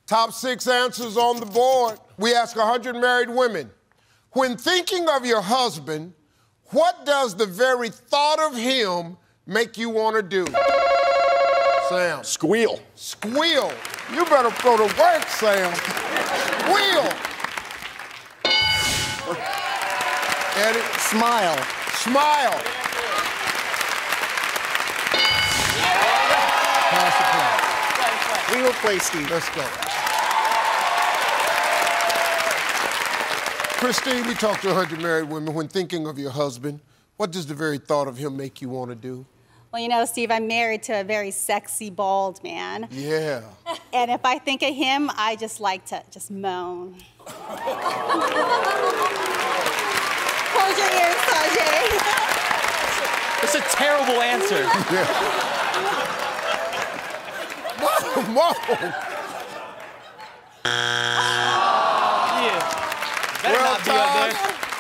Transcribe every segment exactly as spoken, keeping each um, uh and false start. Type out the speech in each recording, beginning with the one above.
Top six answers on the board. We ask one hundred married women, when thinking of your husband, what does the very thought of him make you want to do? Sam. Squeal. Squeal. You better go to work, Sam. Squeal. Eddie. Smile. Smile. Pass the play. We will play, Steve. Let's go. Christine, we talked to one hundred married women. When thinking of your husband, what does the very thought of him make you want to do? Well, you know, Steve, I'm married to a very sexy, bald man. Yeah. And if I think of him, I just like to just moan. Close your ears, Sanjay. It's a terrible answer. Yeah. Mom, Mom. Yeah. Better Well, not be up there.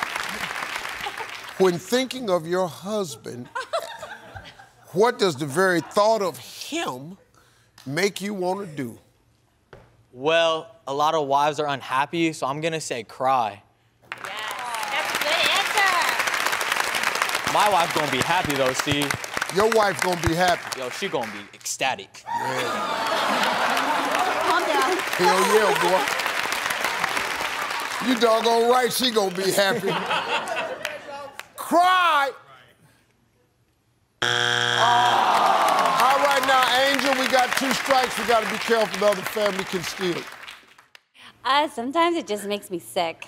When thinking of your husband, what does the very thought of him make you want to do? Well, a lot of wives are unhappy, so I'm gonna say cry. Yes, that's a good answer. My wife's gonna be happy though, Steve. Your wife gonna be happy. Yo, she gonna be ecstatic. Yeah. Calm down. Hell yeah, boy. You doggone right she gonna be happy. Cry! All right, now, Angel, we got two strikes. We got to be careful the other family can steal it. Uh, sometimes it just makes me sick.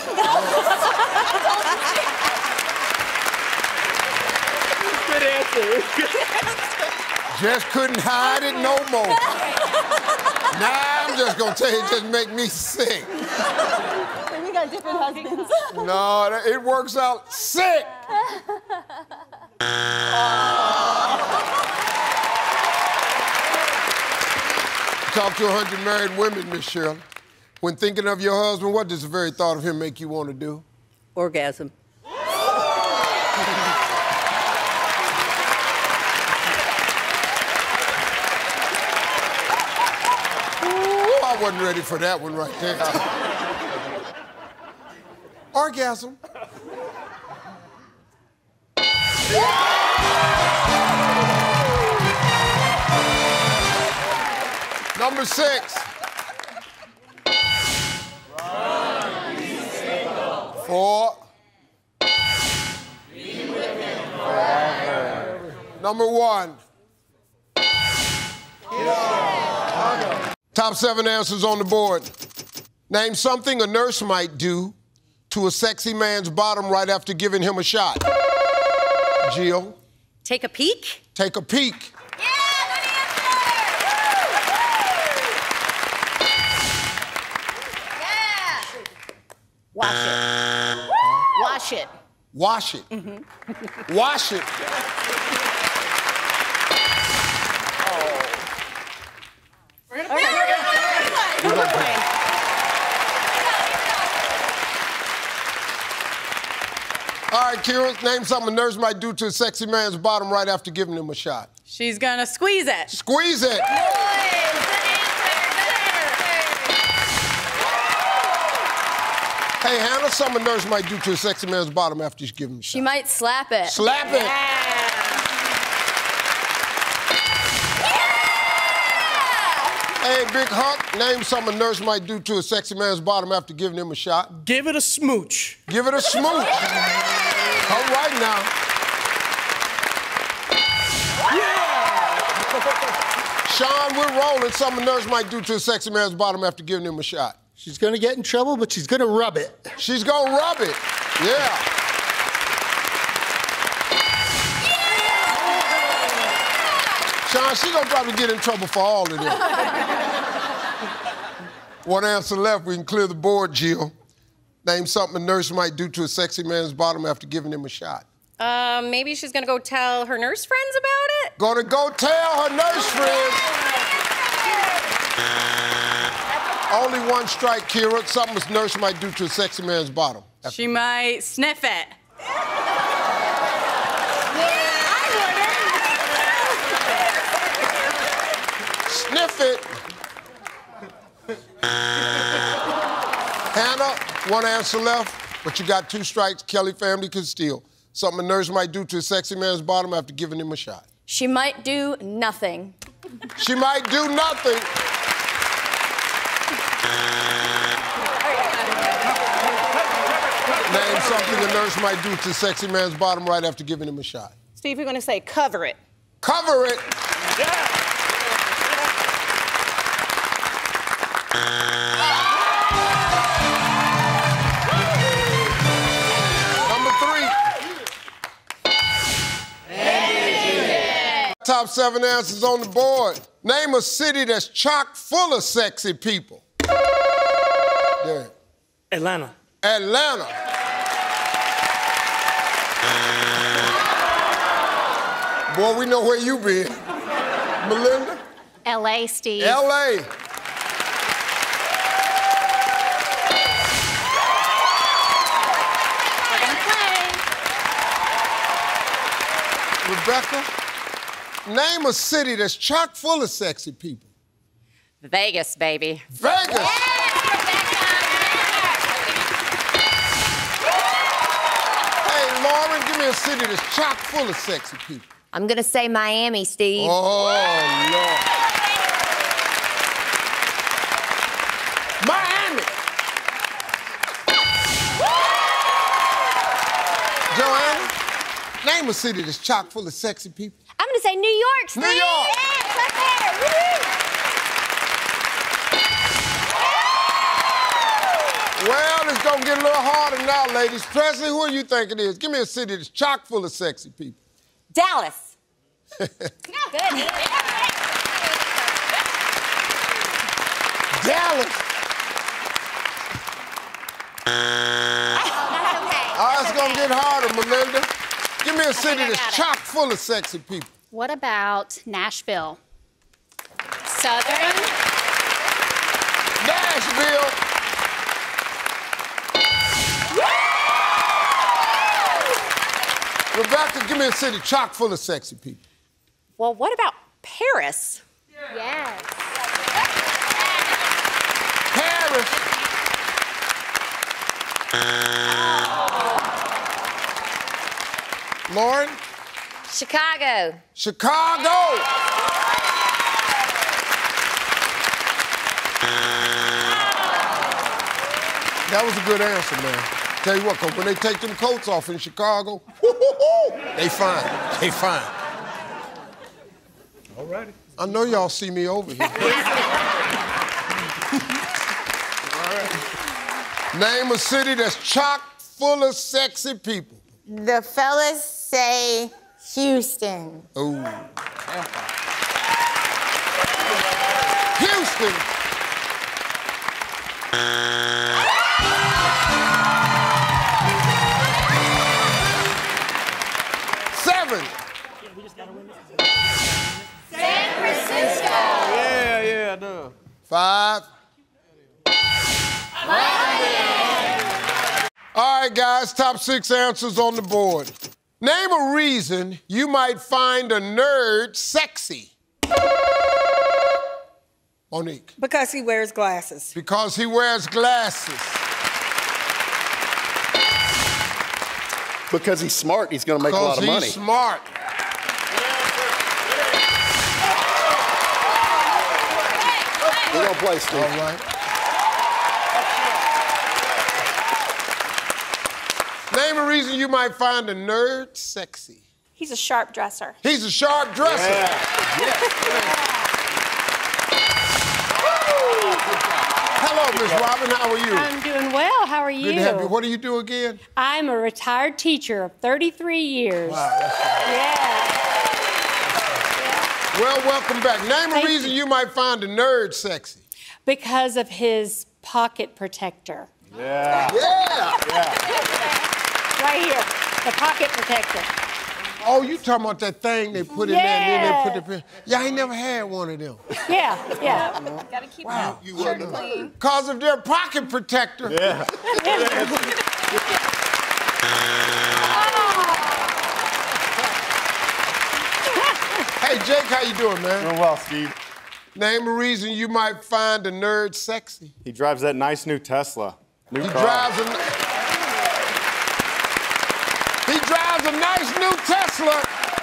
Good answer. Just couldn't hide it no more. Now I'm just going to tell you, it just make me sick. We got different husbands. No, it works out sick. Talk to one hundred married women, Miss Shirley. When thinking of your husband, what does the very thought of him make you want to do? Orgasm. Ooh, I wasn't ready for that one right there. Orgasm. Number six. Run, be single. Four. Be with him forever. Number one. Top seven answers on the board. Name something a nurse might do to a sexy man's bottom right after giving him a shot. Jill. Take a peek? Take a peek. Wash it. Wash it. Wash it. Mm-hmm. Wash it. Oh. We're gonna play. We're gonna play. We're gonna play. All right, Kira, name something a nurse might do to a sexy man's bottom right after giving him a shot. She's gonna squeeze it. Squeeze it. Hey, Hannah, something a nurse might do to a sexy man's bottom after you give him a shot. She might slap it. Slap it. Yeah. Hey, Big Huck, name something a nurse might do to a sexy man's bottom after giving him a shot. Give it a smooch. Give it a smooch. All right now. Yeah! Sean, we're rolling. Something a nurse might do to a sexy man's bottom after giving him a shot. She's gonna get in trouble, but she's gonna rub it. She's gonna rub it. Yeah. Sean, she's gonna probably get in trouble for all of them. One answer left. We can clear the board, Jill. Name something a nurse might do to a sexy man's bottom after giving him a shot. Um, maybe she's gonna go tell her nurse friends about it? Gonna go tell her nurse friends. Only one strike, Kira. Something a nurse might do to a sexy man's bottom. She might sniff it. Sniff it. Hannah, one answer left, but you got two strikes. Kelly family could steal. Something a nurse might do to a sexy man's bottom after giving him a shot. She might do nothing. She might do nothing. Name something a nurse might do to a sexy man's bottom right after giving him a shot. Steve, you're going to say cover it. Cover it. Number three. Top seven answers on the board. Name a city that's chock full of sexy people. There. Atlanta. Atlanta. Boy, we know where you been. Melinda? L A, Steve. L A. We're going to play. Rebecca? Name a city that's chock full of sexy people. Vegas, baby. Vegas. Hey, Lauren, give me a city that's chock full of sexy people. I'm gonna say Miami, Steve. Oh, Lord. Miami. Joanna, name a city that's chock full of sexy people. I'm gonna say New York, Steve. New York. Yeah, it's up there. Woo! Well, it's gonna get a little harder now, ladies. Presley, who do you think it is? Give me a city that's chock full of sexy people. Dallas. Good. Dallas. Oh, it's gonna get harder, Melinda. Give me a city that's chock full of sexy people. What about Nashville? Southern. Nashville. Rebecca, give me a city chock full of sexy people. Well, what about Paris? Yes. Paris. Lauren? Chicago. Chicago. That was a good answer, man. Tell you what, 'cause when they take them coats off in Chicago, they fine. They fine. All righty. I know y'all see me over here. Name a city that's chock full of sexy people. The fellas say Houston. Ooh. Houston. Seven. San Francisco. Yeah, yeah, I know. Five. All right, guys, top six answers on the board. Name a reason you might find a nerd sexy. Monique. Because he wears glasses. Because he wears glasses. Because he's smart, he's gonna make a lot of money. Because he's smart. We're gonna play, Steve. All right. Name a reason you might find a nerd sexy. He's a sharp dresser. He's a sharp dresser. Yeah. Hello, Miss Robin. How are you? I'm doing well. How are you? Good to have you. What do you do again? I'm a retired teacher of thirty-three years. Wow, that's right. Yeah. Well, welcome back. Name Thank a reason you. you might find a nerd sexy. Because of his pocket protector. Yeah. Yeah. Right here, the pocket protector. Oh, you talking about that thing they put in there and then they put the pin. Yeah, I ain't never had one of them. Yeah, yeah. Gotta keep Wow. your shirt clean. Because of their pocket protector. Yeah. Hey, Jake, how you doing, man? Doing well, Steve. Name a reason you might find a nerd sexy. He drives that nice new Tesla. New He car. drives a... He drives a nice new Tesla.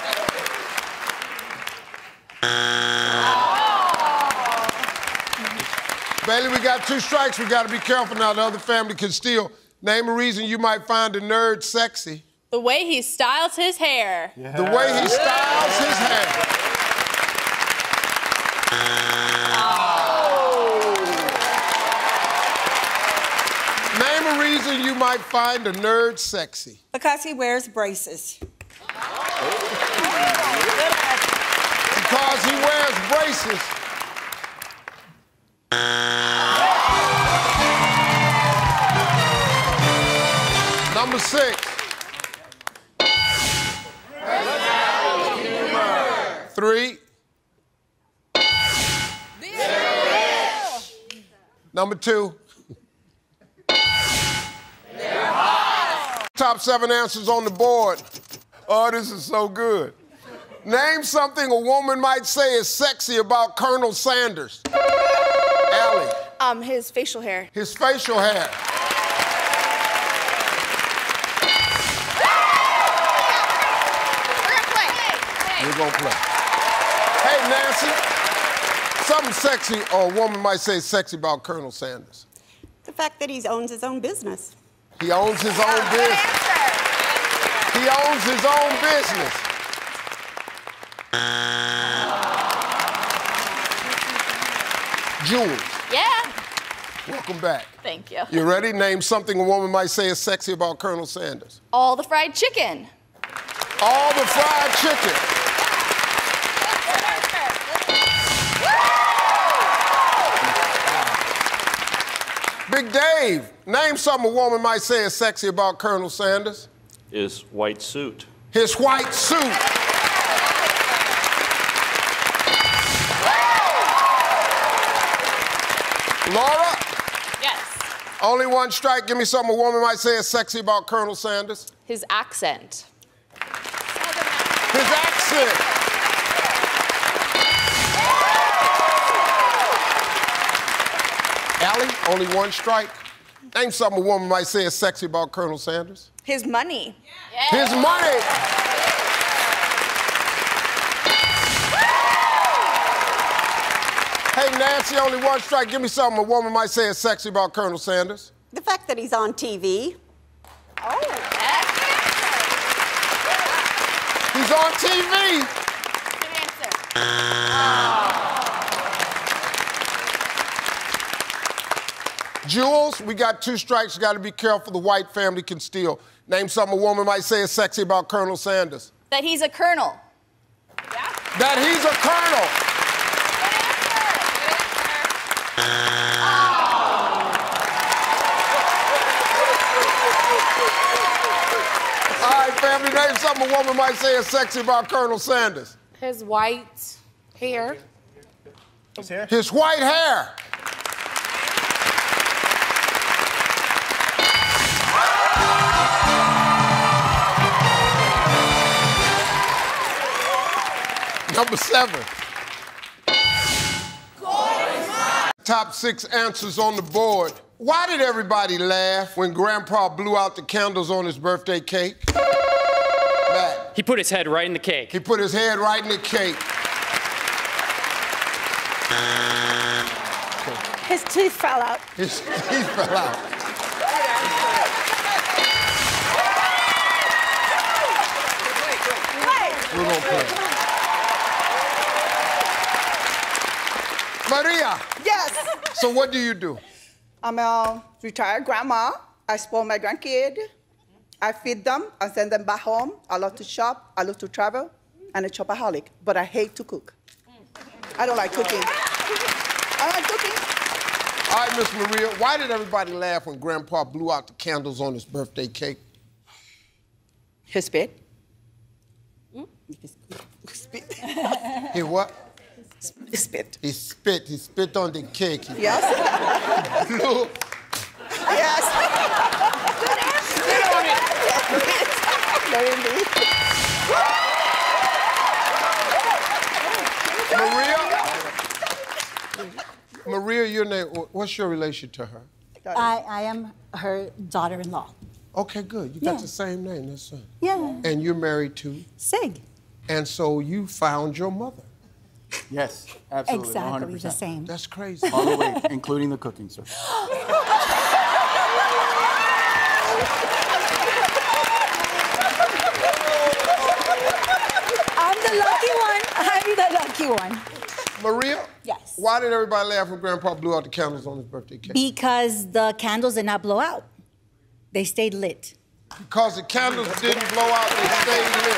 Bailey, we got two strikes. We got to be careful now. The other family can steal. Name a reason you might find a nerd sexy. The way he styles his hair. Yeah. The way he styles his hair. Oh. Name a reason you might find a nerd sexy. Because he wears braces. Because he wears braces. Number six. Three. Number two. Top seven answers on the board. Oh, this is so good. Name something a woman might say is sexy about Colonel Sanders. Allie. Um, his facial hair. His facial hair. We're gonna play. Hey, Nancy. Something sexy or a woman might say is sexy about Colonel Sanders. The fact that he owns his own business. He owns his own business. He owns his own business. Jules. Yeah. Welcome back. Thank you. You ready? Name something a woman might say is sexy about Colonel Sanders. All the fried chicken. All the fried chicken. Big Dave, name something a woman might say is sexy about Colonel Sanders. His white suit. His white suit. Laura? Yes. Only one strike. Give me something a woman might say is sexy about Colonel Sanders. His accent. His accent. Allie, only one strike. Name something a woman might say is sexy about Colonel Sanders. His money. His money. Hey, Nancy, only one strike. Give me something a woman might say is sexy about Colonel Sanders. The fact that he's on T V. Oh, He's on T V. Good answer. Jules, we got two strikes. Got to be careful. The white family can steal. Name something a woman might say is sexy about Colonel Sanders. That he's a colonel. That he's a colonel. All right, family, name something a woman might say is sexy about Colonel Sanders. His white hair. His hair? His white hair. Number seven. Top six answers on the board. Why did everybody laugh when Grandpa blew out the candles on his birthday cake? Matt. He put his head right in the cake. He put his head right in the cake. His teeth fell out. His teeth fell out. We're gonna play. Maria. Yes. So what do you do? I'm a retired grandma. I spoil my grandkid. I feed them. I send them back home. I love to shop. I love to travel. I'm a shopaholic, but I hate to cook. I don't like cooking. I like cooking. All right, Miss Maria, why did everybody laugh when Grandpa blew out the candles on his birthday cake? He spit. Mm? Spit. He what? He spit. He spit. He spit on the cake. He Yes. blew. Yes. Spit on it. No, indeed. Maria, Maria, your name, what's your relation to her? I, I am her daughter-in-law. Okay, good. You got Yeah. the same name, that's it. Yeah. And you're married to? Sig. And so you found your mother? Yes, absolutely. Exactly one hundred percent. the same. That's crazy. All the way, including the cooking, sir. I'm the lucky one. I'm the lucky one. Maria? Yes. Why did everybody laugh when Grandpa blew out the candles on his birthday cake? Because the candles did not blow out. They stayed lit. Because the candles didn't blow out, they stayed lit.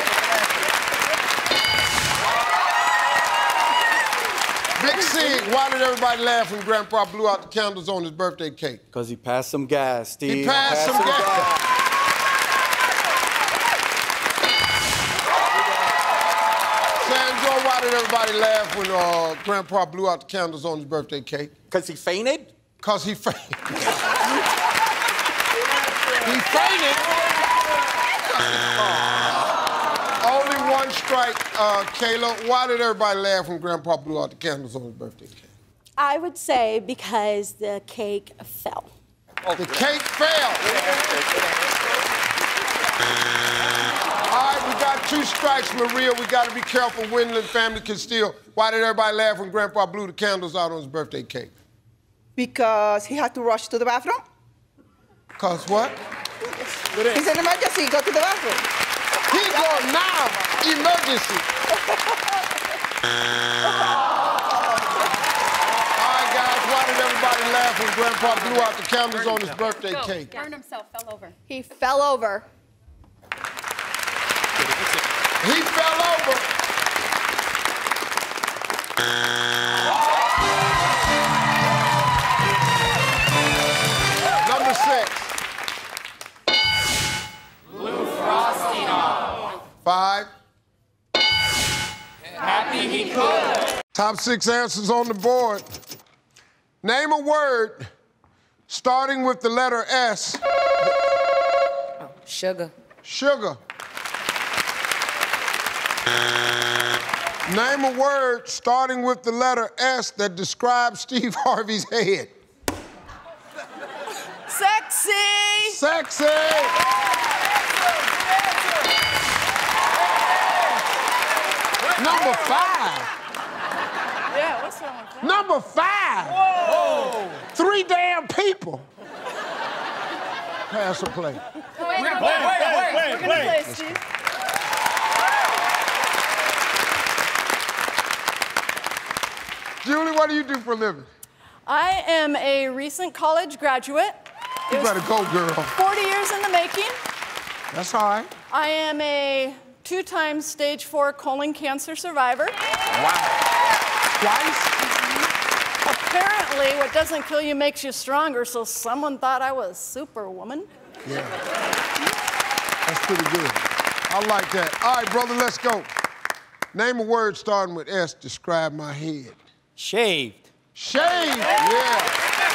Big Sig, why did everybody laugh when Grandpa blew out the candles on his birthday cake? Because he passed some gas, Steve. He passed some gas. Sandro, why did everybody laugh when uh, Grandpa blew out the candles on his birthday cake? Because he fainted? Because he fainted. He fainted. Only one strike, uh, Kayla. Why did everybody laugh when Grandpa blew out the candles on his birthday cake? I would say because the cake fell. The cake fell. All right, we got two strikes, Maria. We got to be careful. Wendell family can steal. Why did everybody laugh when Grandpa blew the candles out on his birthday cake? Because he had to rush to the bathroom. Because what? He's an emergency. Go to the bathroom. He going now. Emergency. All right, guys. Why did everybody laugh when Grandpa blew out the candles on his birthday cake? Burned himself, fell over. He fell over. He fell over. Number six. Blue frosting on. Five. Happy he could. Top six answers on the board. Name a word starting with the letter S. Oh, sugar. Sugar. Name a word starting with the letter S that describes Steve Harvey's head. Sexy. Sexy. Number five. Yeah, what's wrong with that? Number five. Whoa. Three damn people. Pass or play? Wait, wait, wait, wait, wait. We're gonna play, Steve. Julie, what do you do for a living? I am a recent college graduate. You better go, girl. forty years in the making. That's all right. I am a two-time stage four colon cancer survivor. Wow. Twice? Apparently, what doesn't kill you makes you stronger, so someone thought I was superwoman. Yeah. That's pretty good. I like that. All right, brother, let's go. Name a word starting with S. Describe my head. Shaved. Shaved, yeah.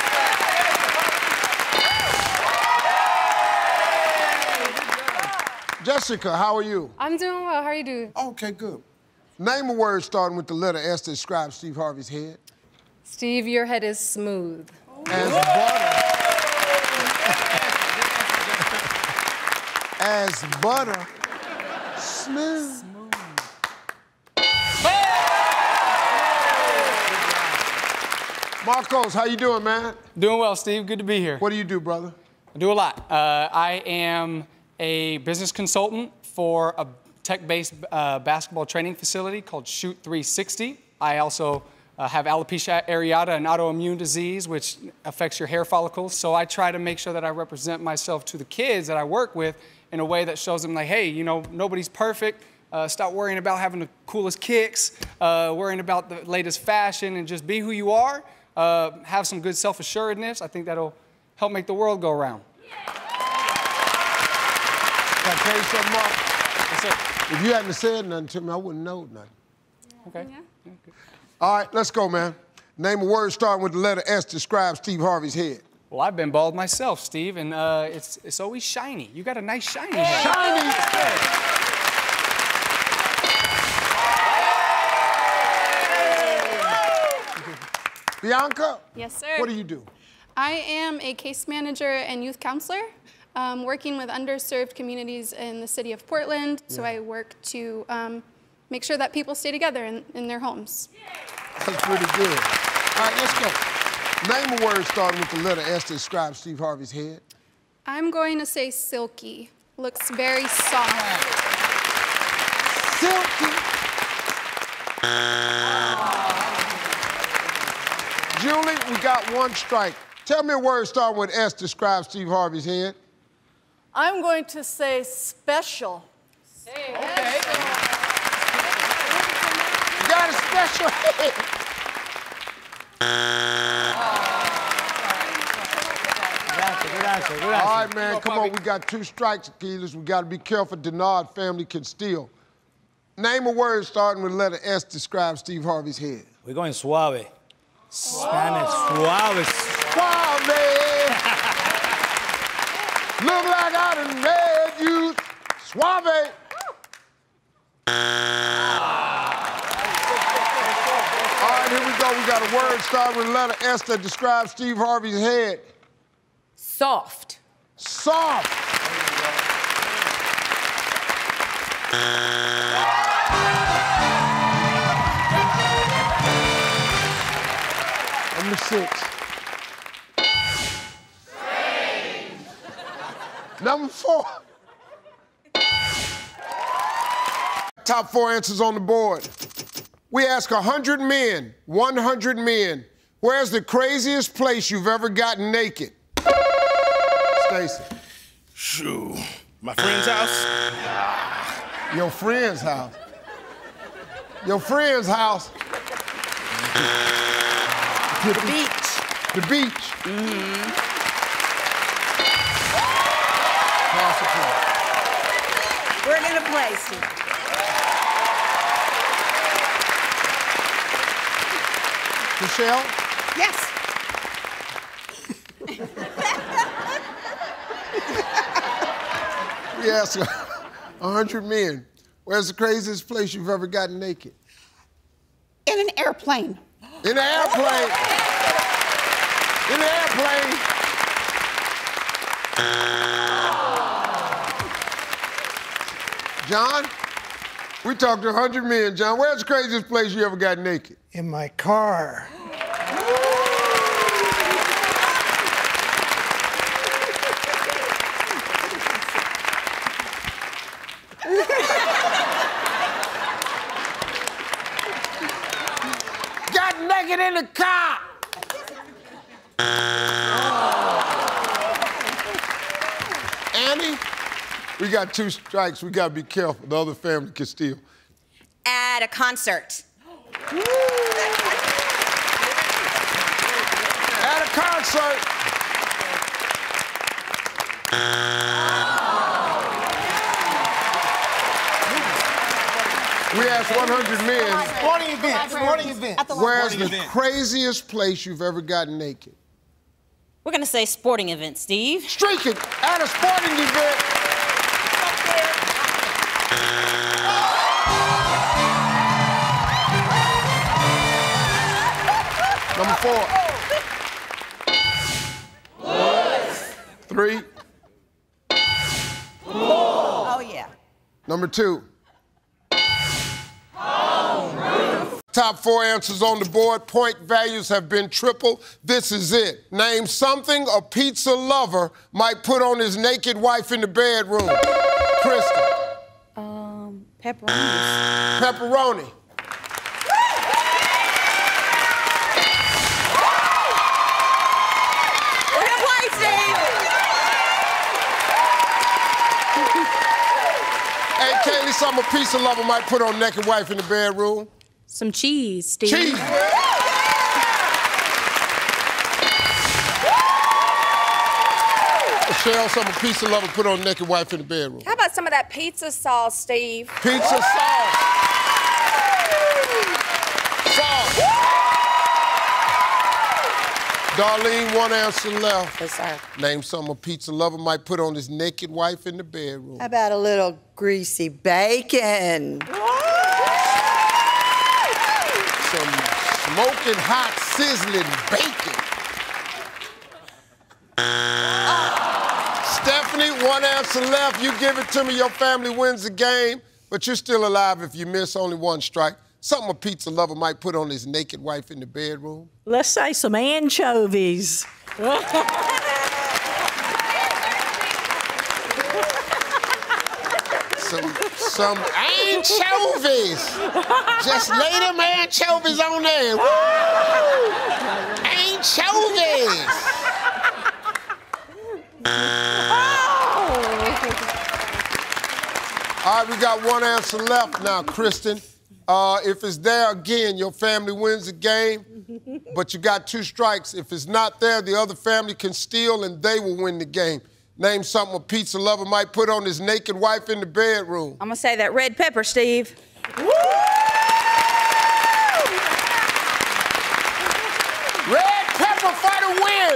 Jessica, how are you? I'm doing well. How are you doing? Okay, good. Name a word starting with the letter S to describe Steve Harvey's head. Steve, your head is smooth. As butter. As butter. Smooth. Marcos, how you doing, man? Doing well, Steve. Good to be here. What do you do, brother? I do a lot. Uh, I am a business consultant for a tech-based uh, basketball training facility called Shoot three sixty. I also uh, have alopecia areata, an autoimmune disease which affects your hair follicles. So I try to make sure that I represent myself to the kids that I work with in a way that shows them like, hey, you know, nobody's perfect. Uh, stop worrying about having the coolest kicks, uh, worrying about the latest fashion, and just be who you are. Uh, have some good self-assuredness. I think that'll help make the world go around. Can I tell you something, Mark? Yes, sir. If you hadn't said nothing to me, I wouldn't know nothing. Okay. Yeah. Yeah, good. All right, let's go, man. Name a word starting with the letter S to describe Steve Harvey's head. Well, I've been bald myself, Steve, and uh, it's, it's always shiny. You got a nice shiny head. Shiny! Bianca? Yes, sir. What do you do? I am a case manager and youth counselor, um, working with underserved communities in the city of Portland. So Yeah. I work to um, make sure that people stay together in, in their homes. That's pretty good. All right, let's go. Name a word starting with the letter S to describe Steve Harvey's head. I'm going to say silky. Looks very soft. Silky. Julie, we got one strike. Tell me a word starting with S to describe Steve Harvey's head. I'm going to say special. Okay. You got a special head. All right, man, come on. We got two strikes, Achilles. We got to be careful. Denard family can steal. Name a word starting with the letter S to describe Steve Harvey's head. We're going suave. Spanish, suave. Suave. Look like I done made you suave. All right, here we go. We got a word starting with the letter S that describes Steve Harvey's head. Soft. Soft. Number six. Number four. Top four answers on the board. We ask one hundred men, one hundred men, where's the craziest place you've ever gotten naked? Stacy. Shoo. My friend's house? Your friend's house. Your friend's house. The beach. The beach. Mm-hmm. We're in a place. Michelle? Yes. We asked one hundred men, where's the craziest place you've ever gotten naked? In an airplane. In an airplane. In an airplane. John, we talked to one hundred men. John, where's the craziest place you ever got naked? In my car. Got naked in the car. Annie, we got two strikes. We got to be careful. The other family can steal. At a concert. At a concert. We asked one hundred men. Sporting event, sporting event. Where's the Sporting event. craziest place you've ever gotten naked? We're gonna say sporting event, Steve. Streak it at a sporting event. Number four. Woods. Three. Oh, yeah. Number two. Top four answers on the board. Point values have been tripled. This is it. Name something a pizza lover might put on his naked wife in the bedroom. Kristen. Um, pepperoni. Pepperoni. We're gonna play, Steve. Hey, Kaylee, something a pizza lover might put on naked wife in the bedroom. Some cheese, Steve. Cheese. Michelle, something a pizza lover put on naked wife in the bedroom. How about some of that pizza sauce, Steve? Pizza sauce. Sauce. Darlene, one answer left. Yes, sir. Name something a pizza lover might put on his naked wife in the bedroom. How about a little greasy bacon? Some Smoking hot, sizzling bacon. Stephanie, one answer left. You give it to me, your family wins the game, but you're still alive if you miss only one strike. Something a pizza lover might put on his naked wife in the bedroom. Let's say some anchovies. Some, some anchovies. Just lay them anchovies on there. Woo! Anchovies. All right, we got one answer left now, Kristen. Uh, if it's there, again, your family wins the game, but you got two strikes. If it's not there, the other family can steal and they will win the game. Name something a pizza lover might put on his naked wife in the bedroom. I'm gonna say that red pepper, Steve. Red pepper for the win.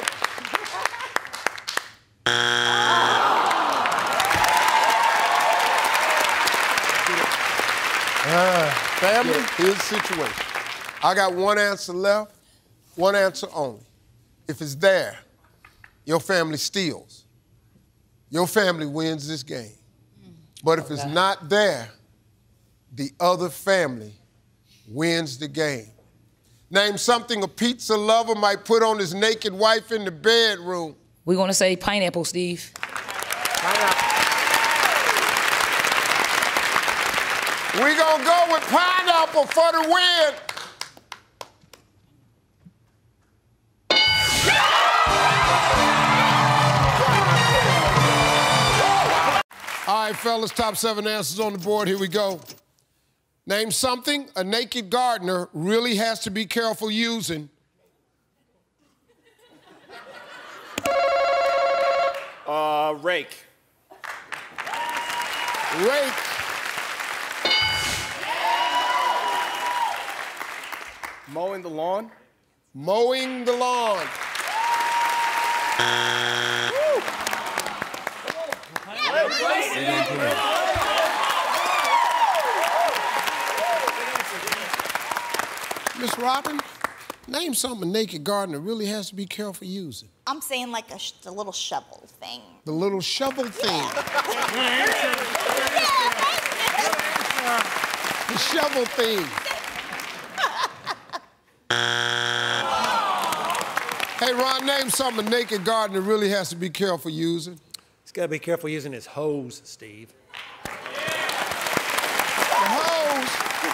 Uh, family, here's the situation. I got one answer left, one answer only. If it's there, your family steals. Your family wins this game. But if it's not there, the other family wins the game. Name something a pizza lover might put on his naked wife in the bedroom. We're gonna say pineapple, Steve. Pineapple. We're gonna go with pineapple for the win. All right, fellas, top seven answers on the board. Here we go. Name something a naked gardener really has to be careful using. Uh, rake. Rake. Mowing the lawn. Mowing the lawn. Miss Robin, name something a naked gardener really has to be careful using. I'm saying like a, sh a little shovel thing. The little shovel thing. The shovel thing. Hey, Ron, name something a naked gardener really has to be careful using. He's got to be careful using his hose, Steve. The hose.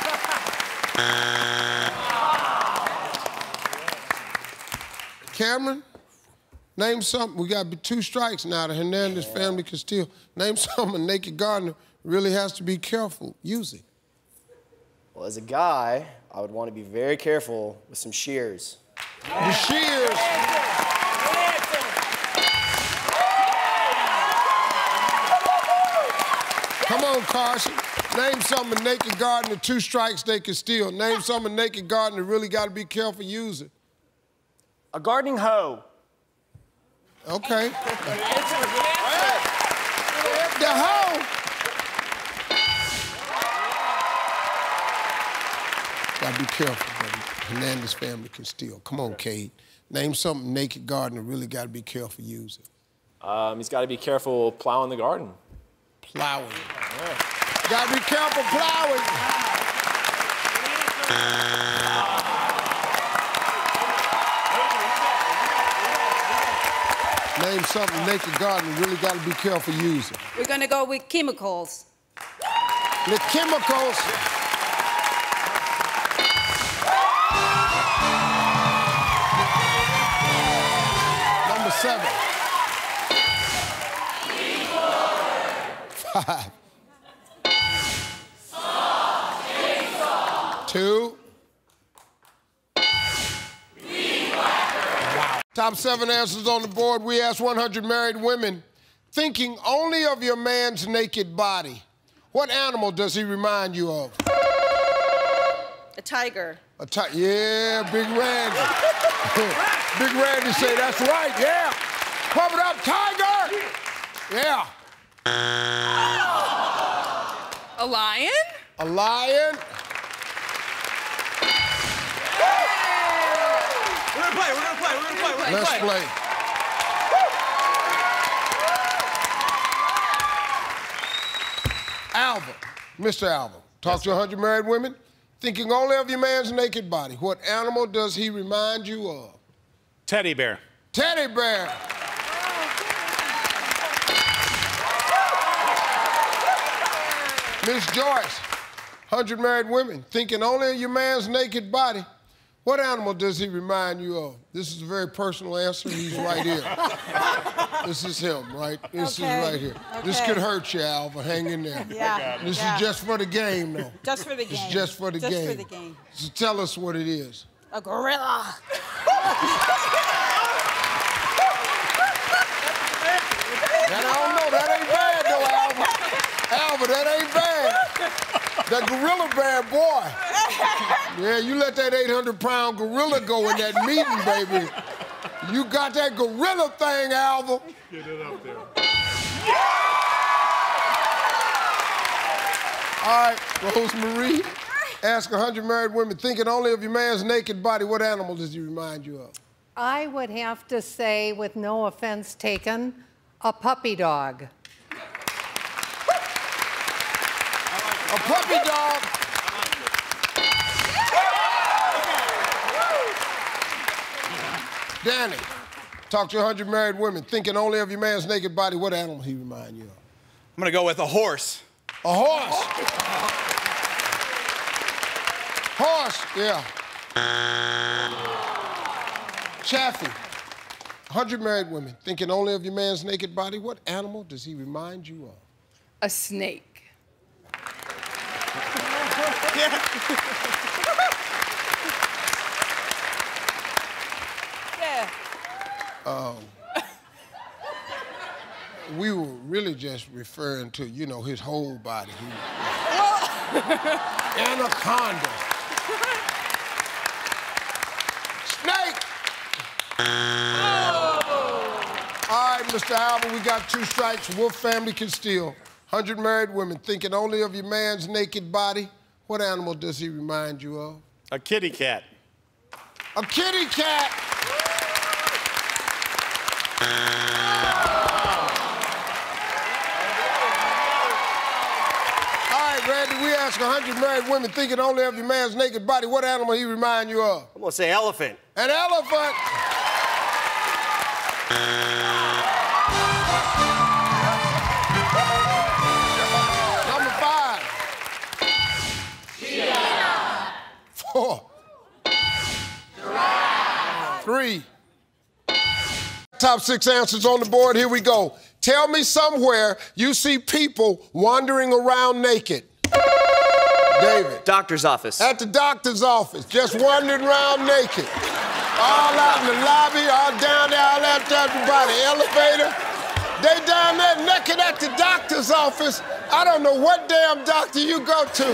Cameron, name something. We got two strikes now. The Hernandez family can steal. Name something a naked gardener really has to be careful using. Well, as a guy, I would want to be very careful with some shears. The shears. Come on, Carson. Name something a naked gardener, two strikes they can steal. Name something a naked gardener really got to be careful using. A gardening hoe. Okay. The hoe. Gotta be careful, buddy. Hernandez family can steal. Come on, Cade. Name something naked gardener really gotta be careful using. Um, he's got to be careful plowing the garden. Plowing. Yeah. Gotta be careful plowing. Name something naked gardener really gotta be careful using. We're gonna go with chemicals. The chemicals. Number seven. Five. Two. Wow. Top seven answers on the board. We asked one hundred married women, thinking only of your man's naked body, what animal does he remind you of? A tiger. A tiger. Yeah, Big Randy. Big Randy say, that's right, yeah. Pump it up, tiger! Yeah. A lion? A lion. play. We're gonna play. We're gonna Let's play. play. Alva, Mister Alva, talk yes, to one hundred married women. Thinking only of your man's naked body, what animal does he remind you of? Teddy bear. Teddy bear. Miss Joyce, one hundred married women, thinking only of your man's naked body, what animal does he remind you of? This is a very personal answer. He's right here. This is him, right? This okay. is right here. Okay. This could hurt you, Alva. Hang in there. Yeah. This yeah. is just for the game, though. Just for the game. It's just for the just game. Just for the game. So tell us what it is. A gorilla. That I don't know. That ain't bad, though, Alva. Alva, that ain't bad. That gorilla bear, boy. Yeah, you let that eight hundred pound gorilla go in that meeting, baby. You got that gorilla thing, Alva. Get it up there. All right, Rosemarie, ask one hundred married women, thinking only of your man's naked body, what animal does he remind you of? I would have to say, with no offense taken, a puppy dog. A puppy dog. Danny, talk to one hundred married women, thinking only of your man's naked body, what animal he remind you of? I'm gonna go with a horse. A horse? Horse, yeah. Chaffee, one hundred married women, thinking only of your man's naked body, what animal does he remind you of? A snake. Yeah. Um, we were really just referring to, you know, his whole body. He, anaconda. Snake. Oh. All right, Mister Alva, we got two strikes. Wolf family can steal. one hundred married women, thinking only of your man's naked body. What animal does he remind you of? A kitty cat. A kitty cat. All right, Randy, we ask one hundred married women, thinking only of your man's naked body, what animal he remind you of? I'm gonna say elephant. An elephant. Number five. Cheetah. Four. Giraffe. Three. Top six answers on the board. Here we go. Tell me somewhere you see people wandering around naked. David. Doctor's office. At the doctor's office, just wandering around naked. All out in the lobby, all down there, all out there by the elevator. They down there naked at the doctor's office. I don't know what damn doctor you go to.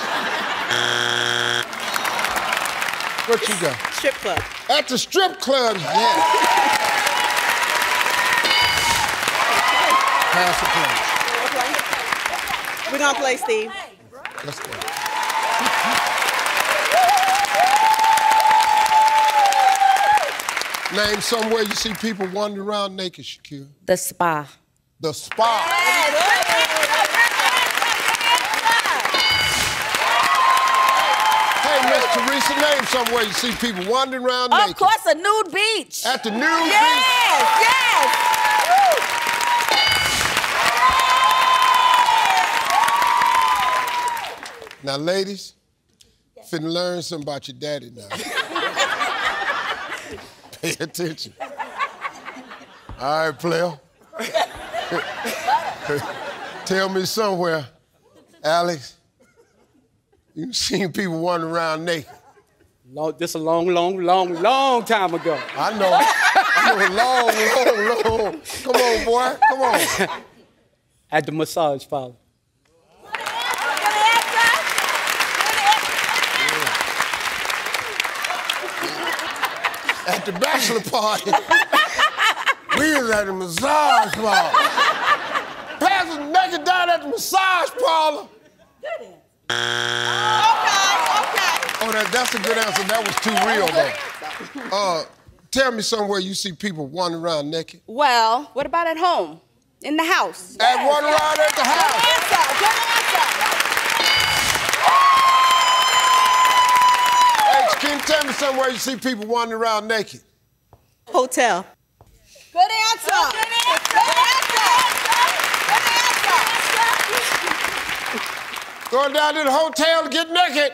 What you got? Strip club. At the strip club, yeah. Pass the play. We're gonna play, Steve. Let's go. Name somewhere you see people wandering around naked, Shakira. The spa. The spa. Hey, Miss Teresa, name somewhere you see people wandering around of naked. Of course, a nude beach. At the nude yes, beach? Yes, yes. Now, ladies, finna learn something about your daddy now. Pay attention. All right, player. Tell me somewhere, Alex, you've seen people wandering around naked. Long, this a long, long, long, long time ago. I know. I know, long, long, long. Come on, boy, come on. At the massage parlor. At the bachelor party, we was at the massage parlor. Pastor naked down at the massage parlor. Good answer. Okay, okay. Oh, that, that's a good answer. That was too real, though. Uh, tell me somewhere you see people wandering around naked. Well, what about at home? In the house? At yes. Wandering around at the house. Good answer. Good Hey, answer. can you tell me somewhere you see people wandering around naked? Hotel. Good answer. Good answer. Good answer. Good answer. Going down to the hotel to get naked.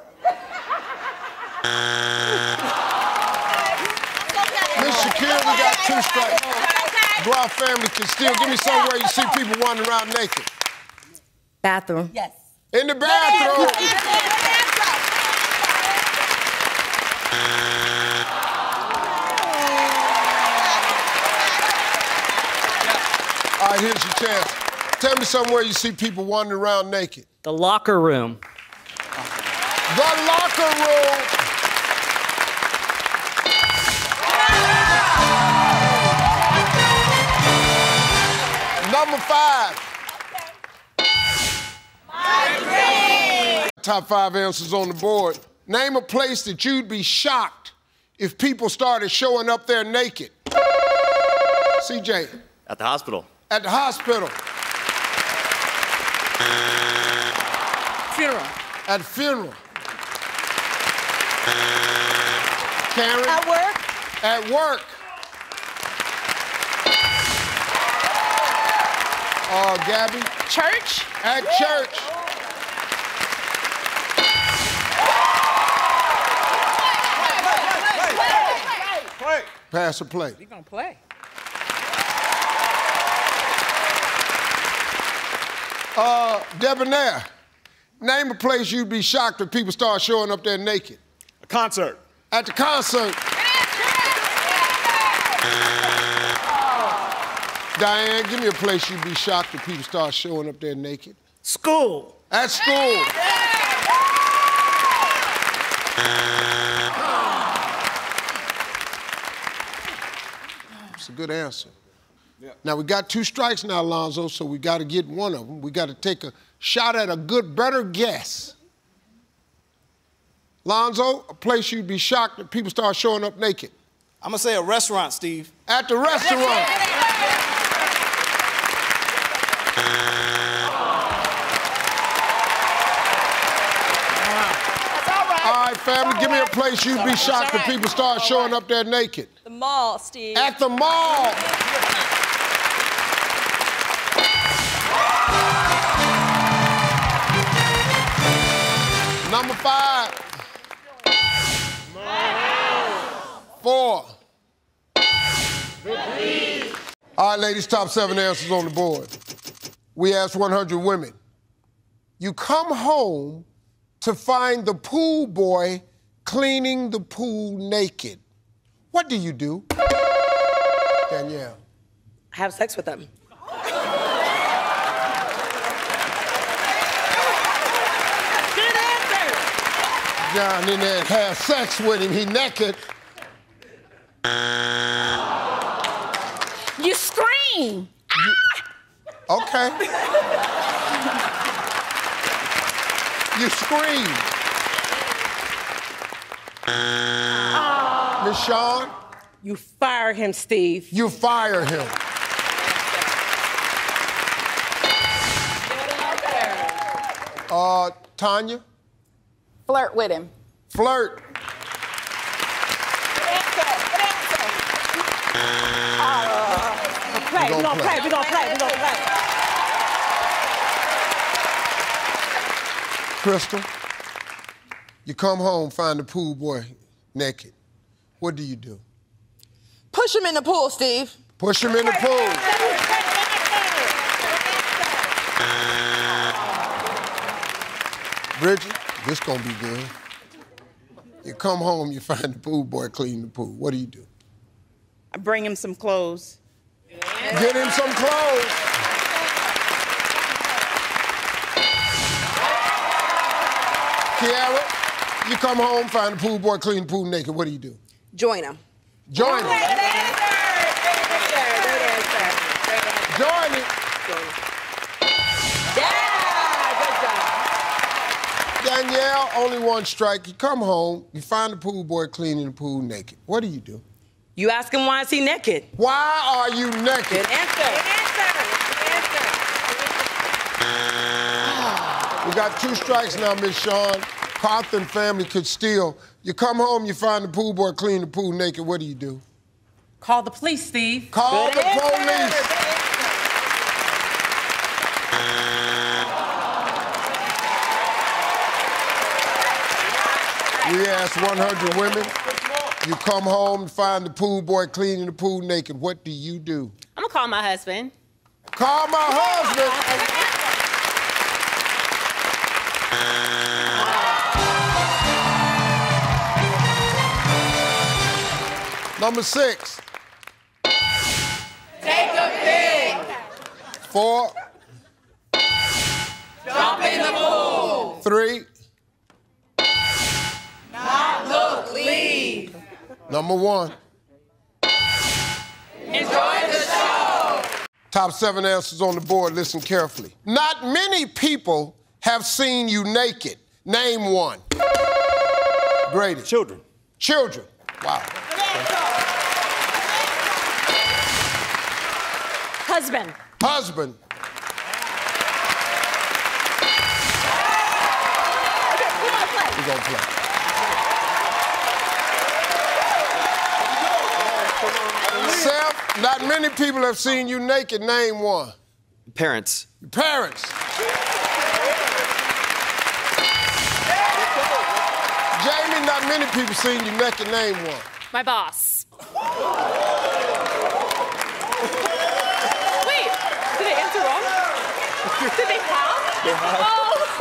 Miss Shakira, we got two strikes. Our family can still give me somewhere you see people wandering around naked. Bathroom. Yes. In the bathroom. All right, here's your chance. Tell me somewhere you see people wandering around naked. The locker room. The locker room. Number five. Top five answers on the board. Name a place that you'd be shocked if people started showing up there naked. C J. At the hospital. At the hospital. Funeral. At the funeral. Karen. At work. At work. Uh, Gabby. Church. At church. Play. Pass or play. We gonna play. Uh, Debonair, name a place you'd be shocked if people start showing up there naked. A concert. At the concert. Diane, give me a place you'd be shocked if people start showing up there naked. School. At school. It's a good answer. Yeah. Now, we got two strikes now, Alonzo, so we got to get one of them. We got to take a shot at a good, better guess. Lonzo, a place you'd be shocked if people start showing up naked. I'm going to say a restaurant, Steve. At the restaurant. All right, family, give me a place you'd be shocked if people start showing up there naked. The mall, Steve. At the mall. Number five. Four. All right, ladies, top seven answers on the board. We asked one hundred women. You come home to find the pool boy cleaning the pool naked. What do you do? Danielle. Have sex with them. John in there had sex with him, he naked. You scream. You, okay. You scream. Miss Shawn? You fire him, Steve. You fire him. Uh, Tanya? Flirt with him. Flirt. Good answer. Good answer. Uh, play. We're gonna play. We're gonna play. We're gonna play. Crystal, you come home, find the pool boy naked. What do you do? Push him in the pool, Steve. Push him in the pool. Bridget, this gonna be good. You come home, you find the pool boy cleaning the pool. What do you do? I bring him some clothes. Get him some clothes. Kiara, you come home, find the pool boy cleaning the pool naked. What do you do? Join him. Join him. Join him. Danielle, only one strike. You come home, you find the pool boy cleaning the pool naked. What do you do? You ask him why is he naked? Why are you naked? Good answer. Good answer. We got two strikes now, Miss Shawn. Carthen family could steal. You come home, you find the pool boy clean the pool naked. What do you do? Call the police, Steve. Call Good the answer. police. We asked one hundred women. You come home, find the pool boy cleaning the pool naked. What do you do? I'm gonna call my husband. Call my husband. Number six. Take a pig. Four. Jump in the pool. Three. Not look, leave. Number one. Enjoy the show. Top seven answers on the board. Listen carefully. Not many people have seen you naked. Name one. Grady. Children. Children. Wow. Husband. Husband. We're gonna play. Seth, not many people have seen you naked. Name one. Parents. Parents. Jamie, not many people seen you naked. Name one. My boss. Wait, did I answer wrong? Did they have? They have. Oh.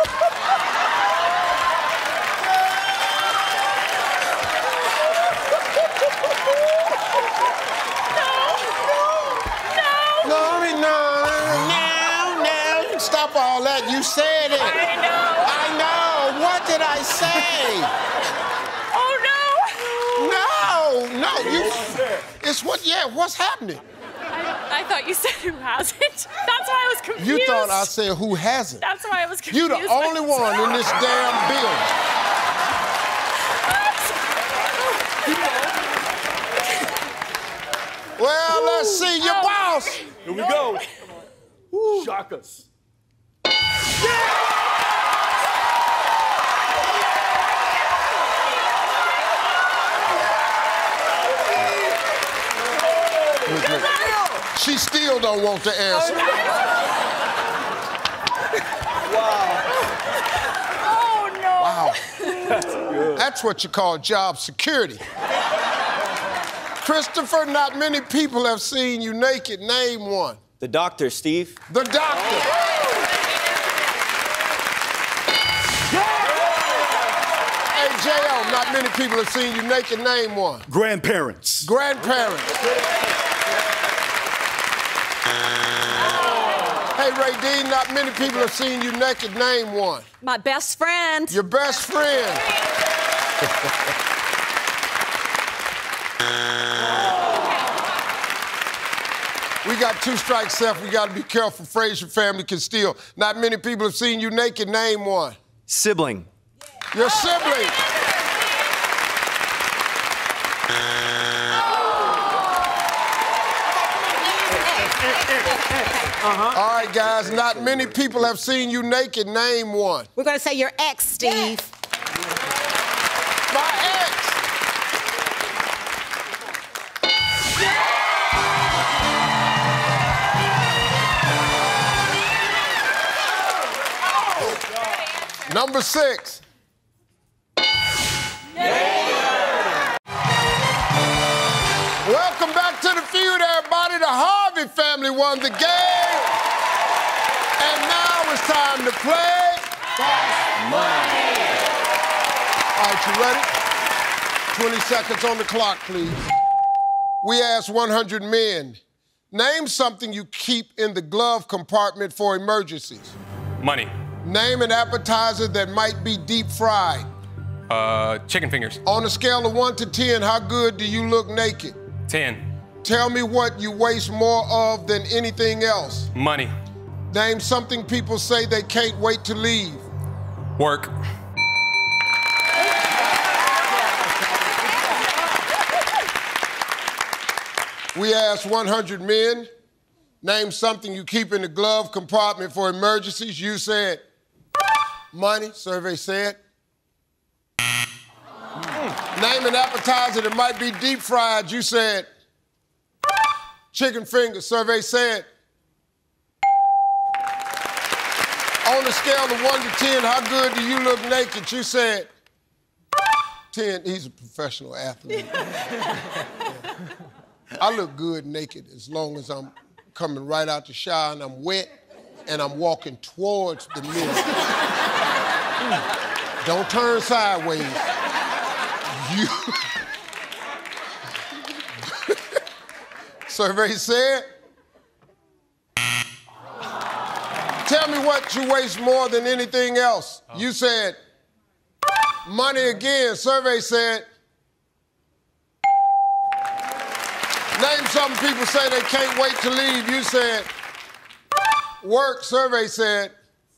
No, no, no, no. Stop all that. You said it. I know. I know. What did I say? Oh, No, no. You. It's what? Yeah. What's happening? no. I, I thought you said who hasn't. That's why I was confused. You thought I said who hasn't? That's why I was confused. You the only one in this damn building. Well, let's see your boss. Here we go. Shock us. She still don't want to answer. Oh, no. Wow. That's what you call job security. Christopher, not many people have seen you naked. Name one. The doctor, Steve. The doctor. Hey, J L, not many people have seen you naked. Name one. Grandparents. Grandparents. Hey, Ray Dean, not many people have seen you naked. Name one. My best friend. Your best friend. We got two strikes, Seth. We got to be careful. Frazier family can steal. Not many people have seen you naked. Name one. Sibling. Your sibling. Uh-huh. All right, guys. Not many people have seen you naked. Name one. We're going to say your ex, Steve. My ex. Number six. Welcome back to the feud, everybody. The Harvey family won the game. And now it's time to play. Money. All right, you ready? twenty seconds on the clock, please. We asked one hundred men, name something you keep in the glove compartment for emergencies. Money. Name an appetizer that might be deep fried. Uh, chicken fingers. On a scale of one to ten, how good do you look naked? Ten. Tell me what you waste more of than anything else. Money. Name something people say they can't wait to leave. Work. We asked one hundred men, name something you keep in the glove compartment for emergencies. You said money, survey said. Name an appetizer that might be deep fried. You said chicken fingers, survey said. On a scale of one to ten, how good do you look naked? You said ten. He's a professional athlete. I look good naked as long as I'm coming right out the shower and I'm wet and I'm walking towards the mirror. Don't turn sideways. You. Survey said. Tell me what you waste more than anything else. Oh. You said money again. Survey said. Name something people say they can't wait to leave. You said work. Survey said.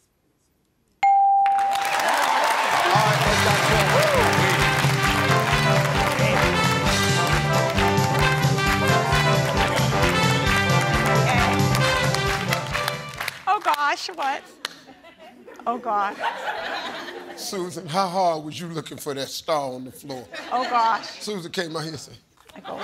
Oh gosh, what? Oh God. Susan, how hard was you looking for that star on the floor? Oh gosh. Susan came out here and said, I go.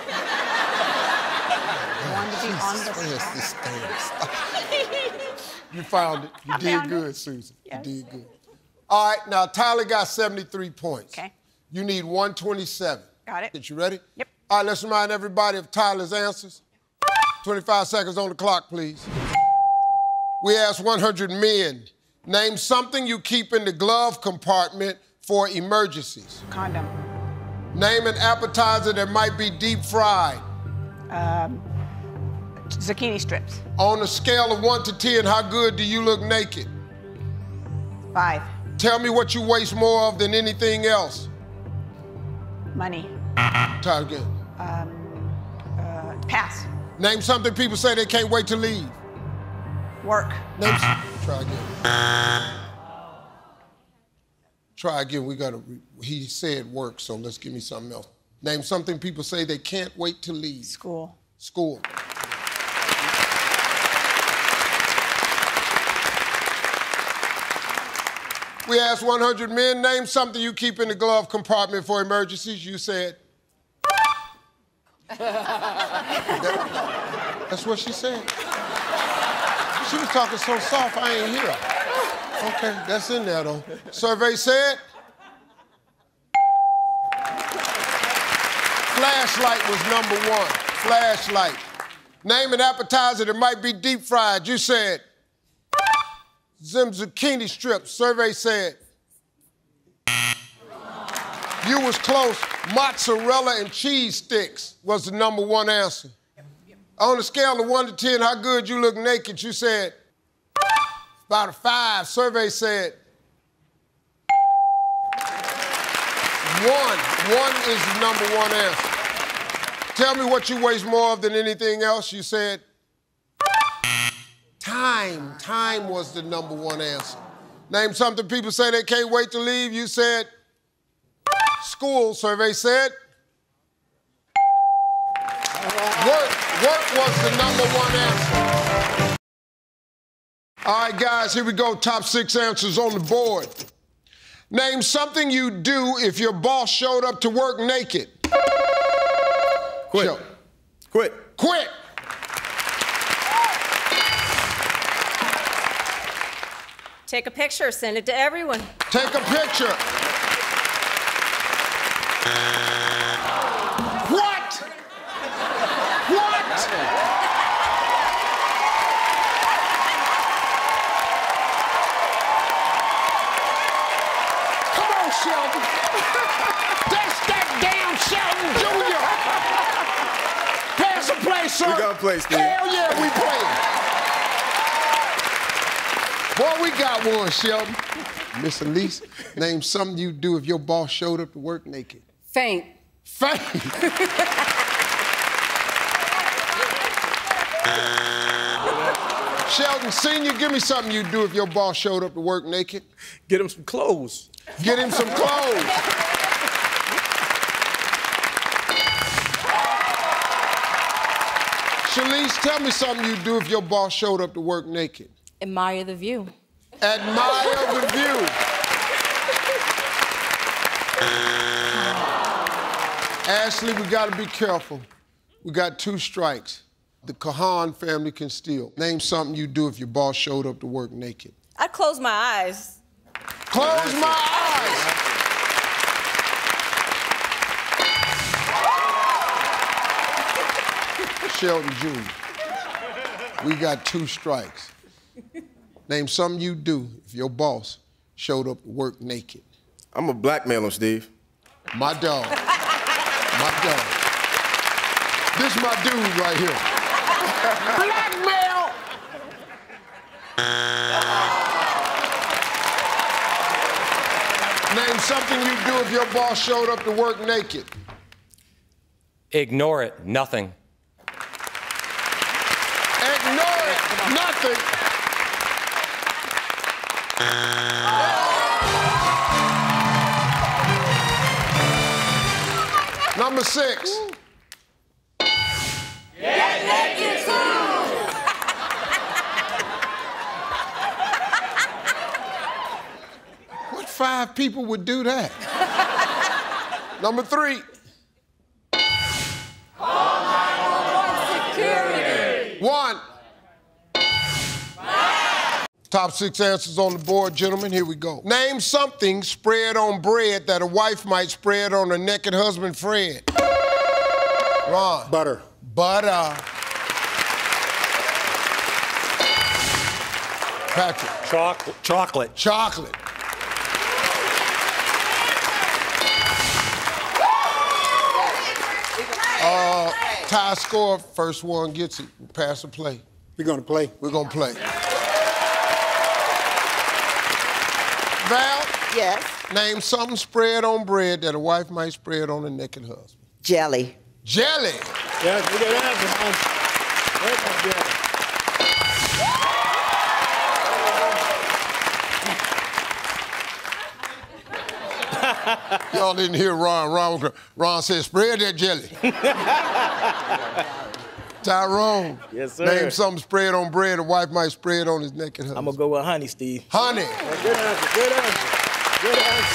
I wanted to be on the where's this damn star? You found it. You I did good, it. Susan. Yes. You did good. All right, now Tyler got seventy-three points. Okay. You need one twenty-seven. Got it. Get you ready? Yep. All right, let's remind everybody of Tyler's answers. twenty-five seconds on the clock, please. We asked one hundred men, name something you keep in the glove compartment for emergencies. Condom. Name an appetizer that might be deep fried. Um, zucchini strips. On a scale of one to ten, how good do you look naked? Five. Tell me what you waste more of than anything else. Money. Try again. Um, uh, pass. Name something people say they can't wait to leave. Work. Name Try again. Try again. We gotta. He said work, so let's give me something else. Name something people say they can't wait to leave. School. School. We asked one hundred men, name something you keep in the glove compartment for emergencies. You said. that, that's what she said. She was talking so soft, I ain't hear her. Okay, that's in there, though. Survey said. Flashlight was number one. Flashlight. Name an appetizer that might be deep fried. You said. Zim zucchini strips. Survey said. You was close. Mozzarella and cheese sticks was the number one answer. On a scale of one to ten, how good you look naked? You said about a five. Survey said one. One is the number one answer. Tell me what you waste more of than anything else. You said time. Time was the number one answer. Name something people say they can't wait to leave. You said school. Survey said work. Work was the number one answer. All right, guys, here we go. Top six answers on the board. Name something you'd do if your boss showed up to work naked. Quit. Show. Quit. Quit. Take a picture, send it to everyone. Take a picture. What? What? Come on, Sheldon. That's that damn Sheldon Junior Pass a play, sir. We gonna play, Steve. Hell yeah, we playing. Boy, we got one, Sheldon. Miss Elise, name something you'd do if your boss showed up to work naked. Faint. Faint. Sheldon Senior, give me something you'd do if your boss showed up to work naked. Get him some clothes. Get him some clothes. Tell me something you'd do if your boss showed up to work naked. Admire the view. Admire the view. Ashley, we gotta be careful. We got two strikes. The Kahan family can steal. Name something you'd do if your boss showed up to work naked. I'd close my eyes. Close my eyes. Sheldon Junior, we got two strikes. Name something you'd do if your boss showed up to work naked. I'm gonna blackmail him, Steve. My dog. My dog. This is my dude right here. Blackmail! Name something you'd do if your boss showed up to work naked. Ignore it. Nothing. Ignore it. Nothing. Number six. Get naked too. What five people would do that? Number three. Call nine one one security. One. Top six answers on the board, gentlemen. Here we go. Name something spread on bread that a wife might spread on her naked husband, Fred. Ron. Butter. Butter. Patrick. Chocolate. Chocolate. Chocolate. Uh, tie score. First one gets it. Pass or play. We're gonna play. We're gonna play. Val? Yes. Name something spread on bread that a wife might spread on a naked husband. Jelly. Jelly. Yes, we got that, Where's my jelly? Y'all didn't hear Ron. Ron, Ron said, spread that jelly. Tyrone. Yes, sir. Name something spread on bread a wife might spread on his naked husband. I'm gonna go with honey, Steve. Honey. Good answer, good answer, good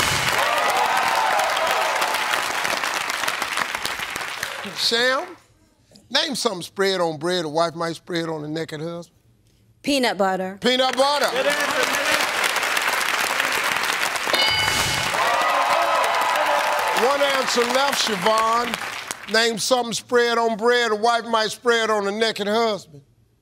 answer. Sham, name something spread on bread a wife might spread on a naked husband. Peanut butter. Peanut butter. Good answer, good answer. One answer left, Siobhan. Name something spread on bread a wife might spread on a naked husband.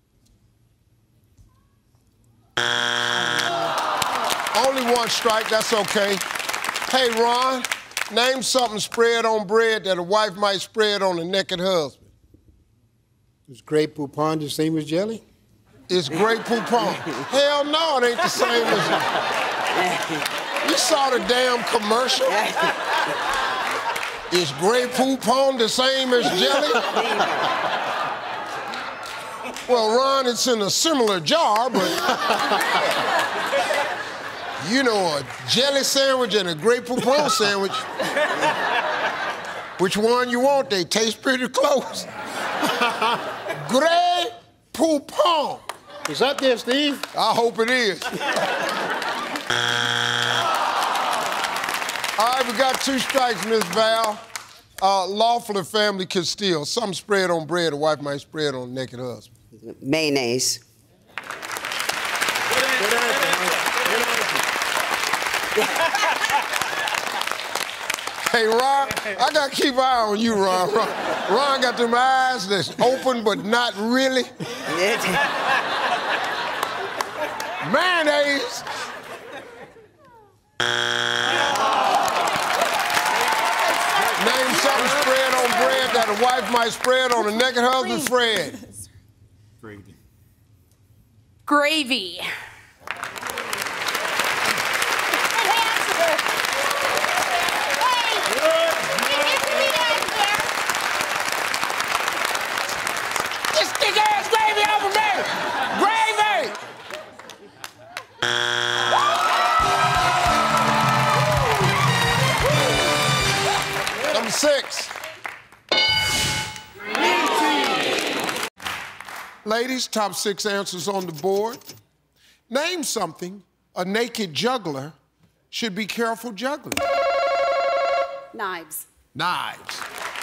Only one strike, that's okay. Hey, Ron, name something spread on bread that a wife might spread on a naked husband. Is Grey Poupon the same as jelly? It's Grey Poupon. Hell no, it ain't the same as you. You saw the damn commercial? Is Grey Poupon the same as jelly? Well, Ron, it's in a similar jar, but you know, a jelly sandwich and a Grey Poupon sandwich, which one you want? They taste pretty close. Grey Poupon. Is that there, Steve? I hope it is. All right, we got two strikes, Miss Val. Uh, lawfully family can steal. Something spread on bread, a wife might spread on a naked husband. Mayonnaise. Good answer, Good answer. Hey, Ron, I got to keep an eye on you, Ron. Ron, Ron got them eyes that's open, but not really. Mayonnaise. Name something spread on bread that a wife might spread on a naked husband, Fred. Gravy. Gravy. Just stick ass gravy over there. Gravy. Number six. ladies, top six answers on the board. Name something a naked juggler should be careful juggling. Knives. Knives.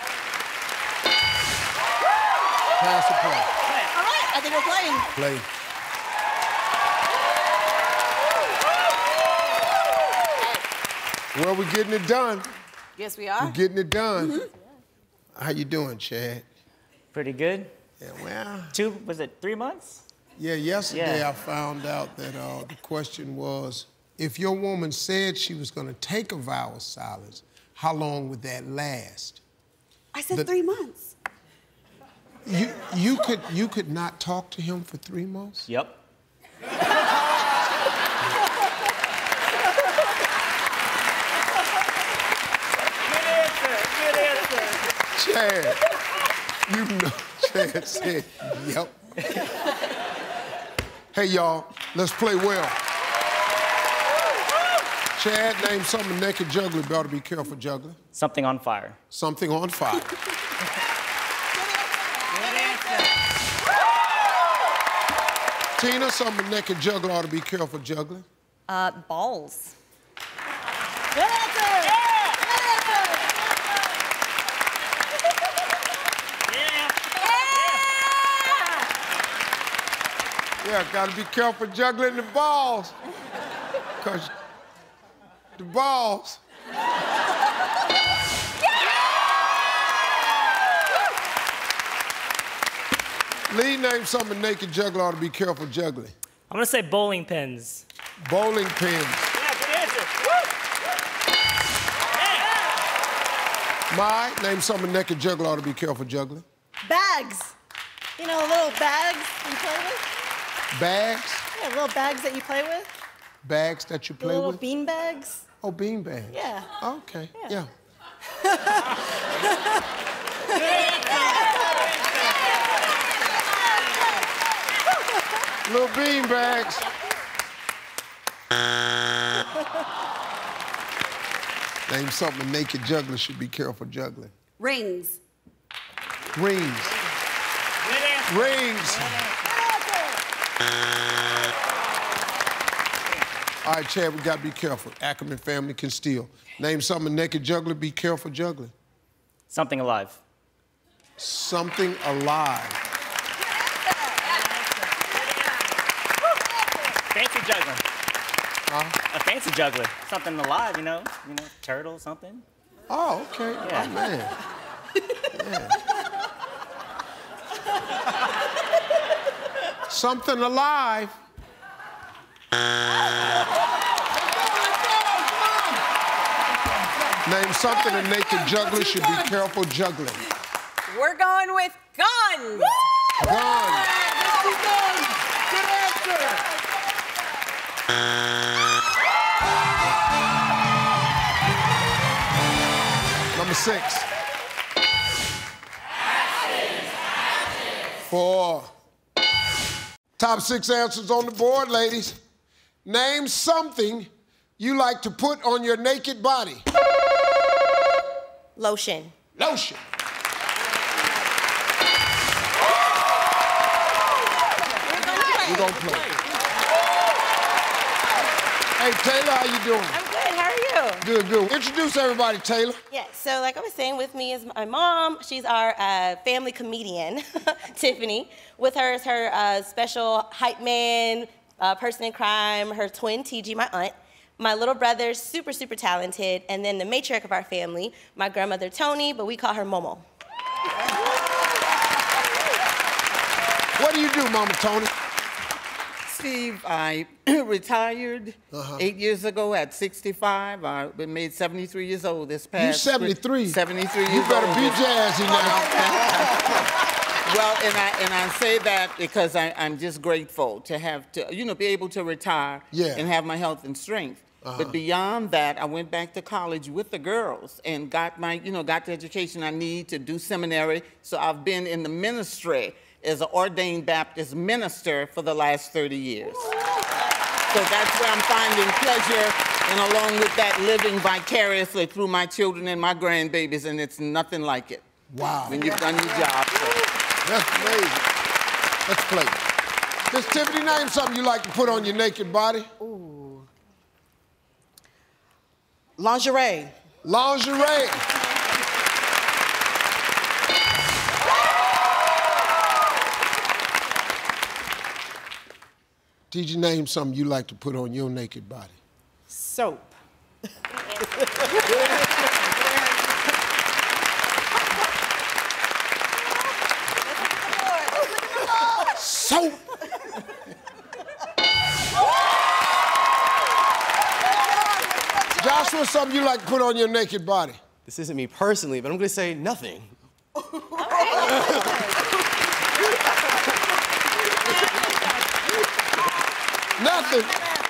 Pass the play. All right, I think we're playing. Play. Well, we're getting it done. Yes, we are. We're getting it done. Mm-hmm. How you doing, Chad? Pretty good. Yeah, well. Two, was it three months? Yeah, yesterday Yeah. I found out that uh, the question was, if your woman said she was going to take a vow of silence, how long would that last? I said The- three months. You, you, could, you could not talk to him for three months? Yep. Chad, you know Chad said, yep. Hey, y'all, let's play well. Chad, name something a naked juggler better be careful juggling. Something on fire. Something on fire. Tina, something a naked juggler ought to be careful juggling. Uh, balls. Good answer. Yeah, gotta be careful juggling the balls. Cause the balls. Lee, name something a naked juggler ought to be careful juggling. I'm gonna say bowling pins. Bowling pins. Yeah, good answer. My, name something a naked juggler ought to be careful juggling. Bags. You know, little bags you play with? Bags? Yeah, little bags that you play with. Bags that you The play little with? bean bags. Oh, bean bags. Yeah. Okay, yeah. Little bean bags. Name something a naked juggler should be careful juggling. Rings. Rings. Rings. All right, Chad, we gotta be careful. Ackerman family can steal. Name something a naked juggler, be careful juggling. Something alive. Something alive. Fancy juggler. Huh? A fancy juggler. Something alive, you know? You know, turtle, something. Oh, okay. Yeah. Oh, man. Yeah. Something alive. Name something a naked juggler should be careful juggling. We're going with guns. Guns. Good answer. Number six. Four. Top six answers on the board, ladies. Name something you like to put on your naked body. Lotion. Lotion. We're gonna play. Hey, Taylor, how you doing? I'm good. How are you? Good, good. Introduce everybody, Taylor. Yeah, so like I was saying, with me is my mom. She's our uh, family comedian, Tiffany. With her is her uh, special hype man, uh, person in crime, her twin, T G, my aunt. My little brother's super, super talented. And then the matriarch of our family, my grandmother, Tony, but we call her Momo. What do you do, Mama Tony? Steve, I retired Uh-huh. eight years ago at sixty-five. I've been made seventy-three years old this past. You seventy-three? seventy-three years You better old. be jazzy now. Well, and I and I say that because I, I'm just grateful to have to, you know, be able to retire Yeah. and have my health and strength. Uh-huh. But beyond that, I went back to college with the girls and got my, you know, got the education I need to do seminary. So I've been in the ministry as an ordained Baptist minister for the last thirty years. So that's where I'm finding pleasure, and along with that, living vicariously through my children and my grandbabies, and it's nothing like it. Wow. When you've done your job. So. That's amazing. Let's play. Miss Tiffany, name something you like to put on your naked body. Ooh. Lingerie. Lingerie. Did you name something you like to put on your naked body? Soap. Soap. Joshua, something you like to put on your naked body? This isn't me personally, but I'm gonna say nothing. Nothing.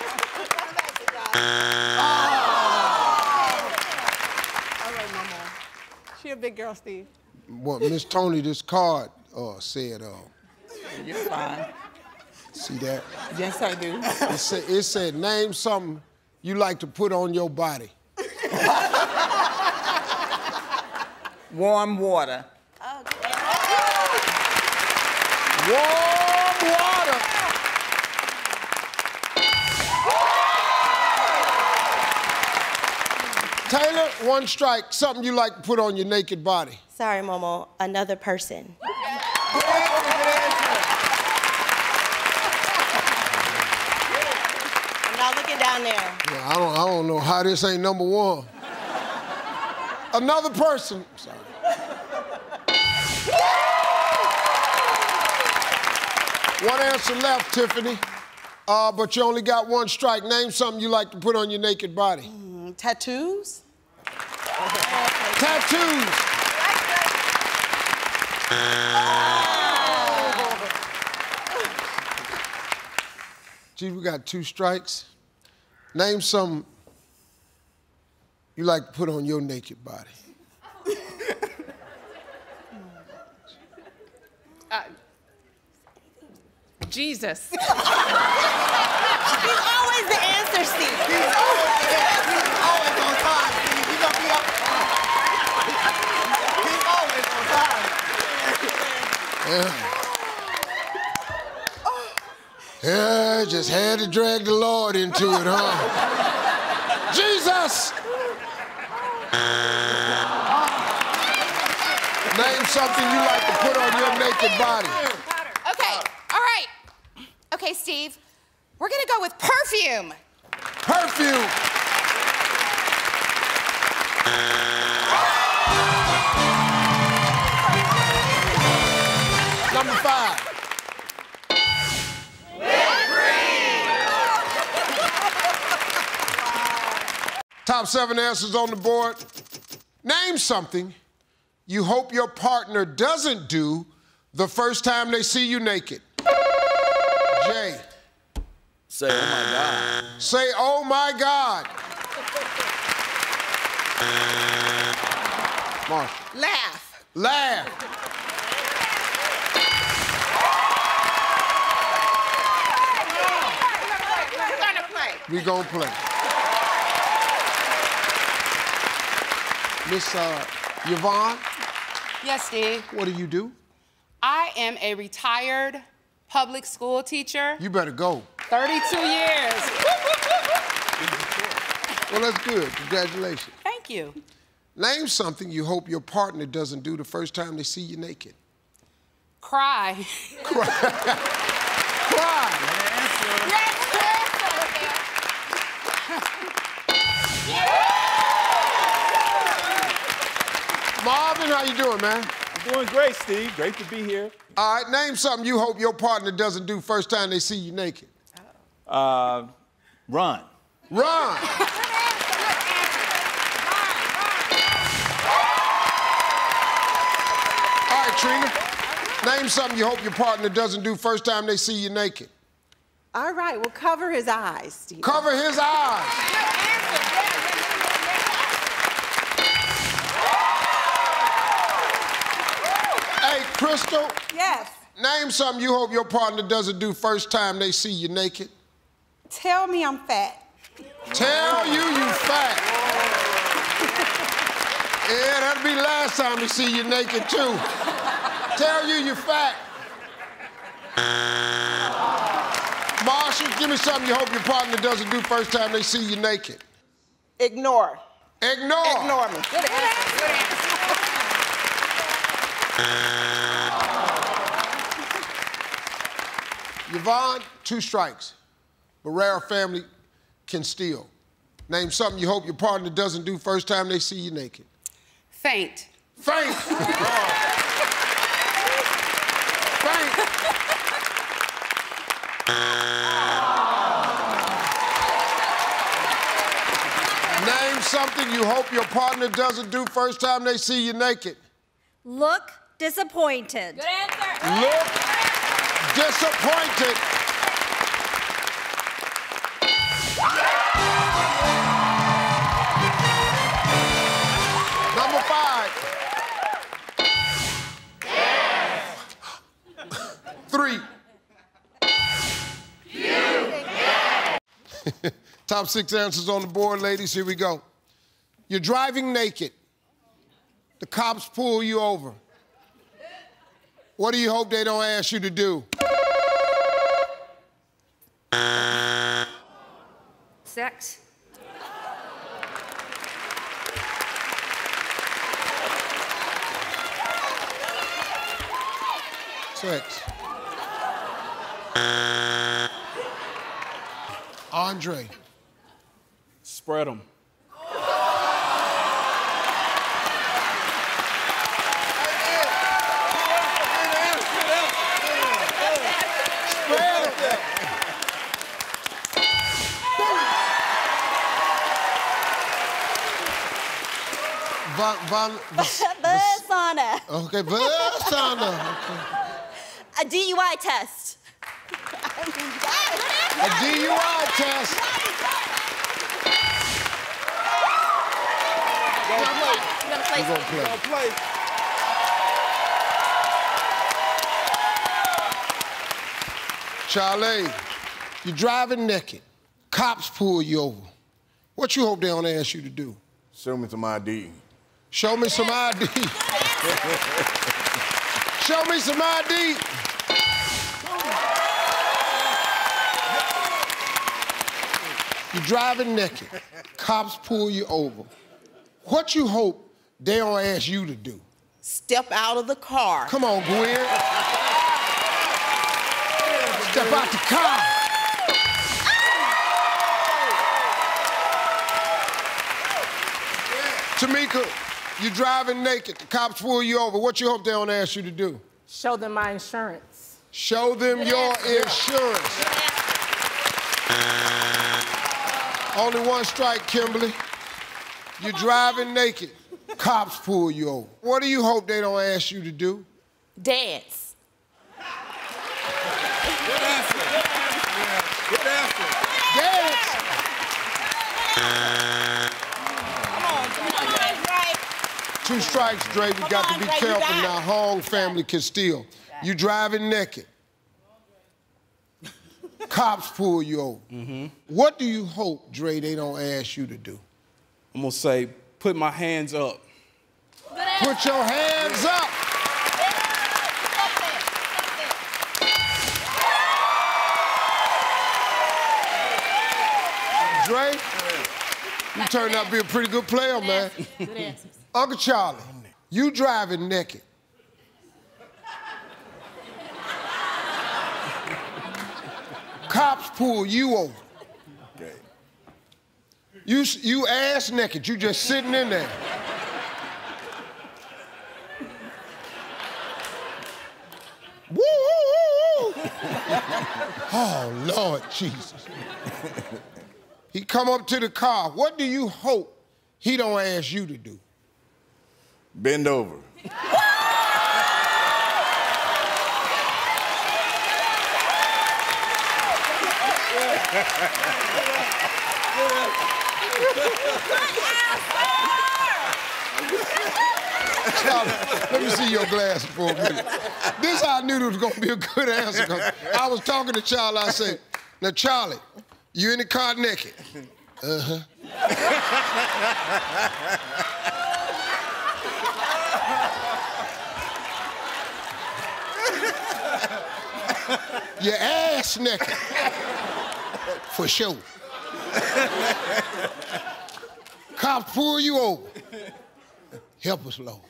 All right, Mama. She a big girl, Steve. Well, Miss Tony, this card uh, said, uh, You're fine. see that? Yes, I do. It said, it said, name something you like to put on your body. Warm water. Warm water. Taylor, one strike. Something you like to put on your naked body. Sorry, Momo. Another person. I'm not looking down there. Yeah, I don't, I don't know how this ain't number one. Another person. Sorry. One answer left, Tiffany. Uh, but you only got one strike. Name something you like to put on your naked body. Mm, tattoos. Tattoos. Gee, we got two strikes. Name something you like to put on your naked body. Uh, Jesus. He's always the answer, Steve. He's always the answer. He's always on time, Steve. He's gonna be up. He's always on time. Yeah. Yeah, just had to drag the Lord into it, huh? Jesus! Name something you like to put on your naked body. Okay, all right. Okay, Steve, we're gonna go with perfume. Perfume. Number five. Top seven answers on the board. Name something you hope your partner doesn't do the first time they see you naked. Jay. Say, oh my God. Say, oh my God. Marshall. Laugh. Laugh. We're gonna play. We gonna play. Miss uh, Yvonne, Yes, Steve. what do you do? I am a retired public school teacher. You better go. thirty-two years. Well, that's good. Congratulations. Thank you. Name something you hope your partner doesn't do the first time they see you naked. Cry. Cry. Marvin, how you doing, man? I'm doing great, Steve. Great to be here. All right, name something you hope your partner doesn't do first time they see you naked. Uh, run. Run. All right, Trina. Name something you hope your partner doesn't do first time they see you naked. All right, well, cover his eyes, Steve. Cover his eyes. Hey, Crystal. Yes. Name something you hope your partner doesn't do first time they see you naked. Tell me I'm fat. Tell you you fat. Yeah, that'll be the last time we see you naked, too. Tell you you fat. Monica, give me something you hope your partner doesn't do first time they see you naked. Ignore. Ignore. Ignore me. Good answer. Good answer. Yvonne, two strikes. Barrera family can steal. Name something you hope your partner doesn't do first time they see you naked. Faint. Faint. Faint. Name something you hope your partner doesn't do first time they see you naked. Look disappointed. Good answer. Look disappointed. Number five. Three. Top six answers on the board, ladies. Here we go. You're driving naked. The cops pull you over. What do you hope they don't ask you to do? Sex. Sex. Andre. Spread them. Von, von, Buzz sauna. okay, buzz sauna. Okay. A D U I test. A D U I test. You're gonna play. We're gonna play. Go play. Charlie, you're driving naked. Cops pull you over. What you hope they don't ask you to do? Show me some I D. Show me some I D. Show me some I D. You're driving naked. Cops pull you over. What you hope they don't ask you to do? Step out of the car. Come on, Gwen. Step out the car. Tamika, you're driving naked. The cops pull you over. What you hope they don't ask you to do? Show them my insurance. Show them your insurance. Only one strike, Kimberly. You're driving naked. Cops pull you over. What do you hope they don't ask you to do? Dance. Good answer. Good answer. Dance. Two strikes, Dre. We got to be careful now. Hong family can steal. You driving naked. Cops pull you over. Mm-hmm. What do you hope, Dre, they don't ask you to do? I'm gonna say, put my hands up. Put your hands up. Dre, you turned out to be a pretty good player, man. Good answers. Uncle Charlie, you driving naked. Cops pull you over. Okay. You, you ass naked, you just sitting in there. Woo, woo, woo, woo. Oh, Lord Jesus. He come up to the car. What do you hope he don't ask you to do? Bend over. Charlie, let me see your glasses for a minute. This I knew it was gonna be a good answer, 'cause I was talking to Charlie, I said, now Charlie, you in the car naked? Uh-huh. Your ass naked. For sure. Cops pull you over. Help us, Lord.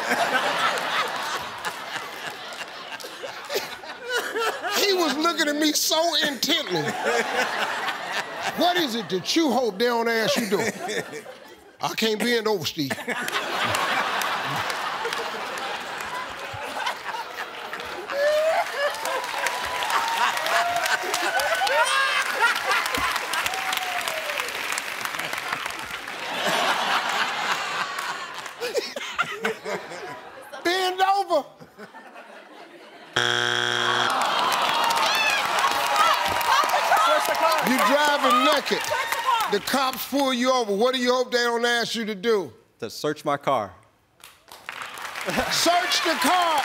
He was looking at me so intently. What is it that you hope they don't ask you to do? I can't bend over, Steve. Bend over. You driving naked. The cops pull you over. What do you hope they don't ask you to do? To search my car. Search the car.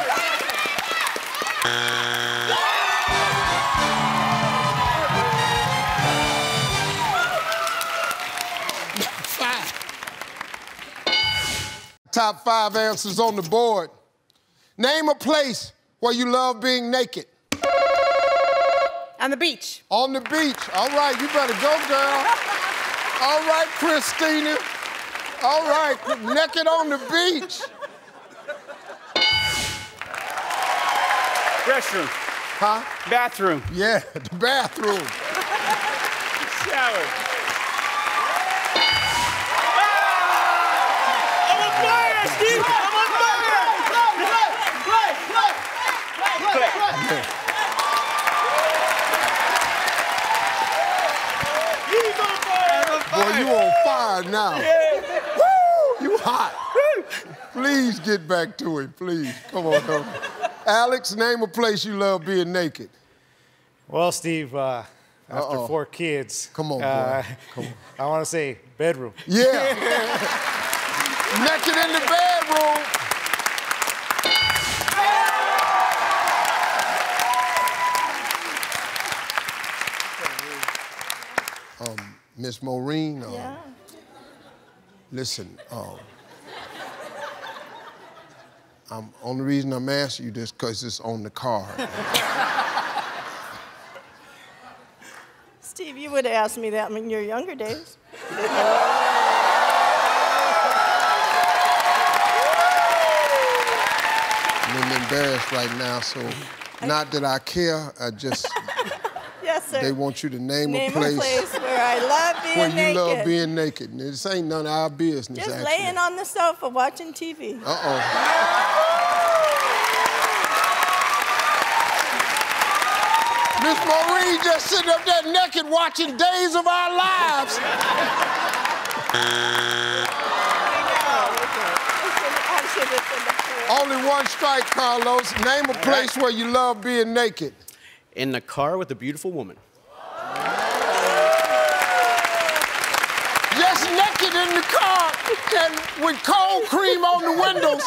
Five. Top five answers on the board. Name a place where you love being naked. On the beach. On the beach. All right, you better go, girl. All right, Christina. All right, naked on the beach. Restroom. Huh? Bathroom. Yeah, the bathroom. Shower. I'm on fire, Steve! I'm on fire! Play, play, play, play, play, play. He's on fire! I'm on fire! Boy, you on fire now. Yeah. Woo! You hot. Please get back to it, please. Come on, over. Alex, name a place you love being naked. Well, Steve, uh, after Uh-oh. four kids, Come on, uh, boy. Come on. I want to say bedroom. Yeah. Naked in the bedroom. Um, Miss Maureen. Um, Yeah. Listen, um, I'm, only reason I'm asking you this because it's on the card. Steve, you would have asked me that in your younger days. I'm embarrassed right now, so not that I care, I just, Yes, sir. they want you to name, Name a place, a place where I love being where you naked. love being naked. And this ain't none of our business, Just actually. laying on the sofa watching T V. Uh-oh. Miss Maureen just sitting up there naked watching Days of Our Lives. Only one strike, Carlos. Name a place where you love being naked. In the car with a beautiful woman. Just naked in the car and with cold cream on the windows.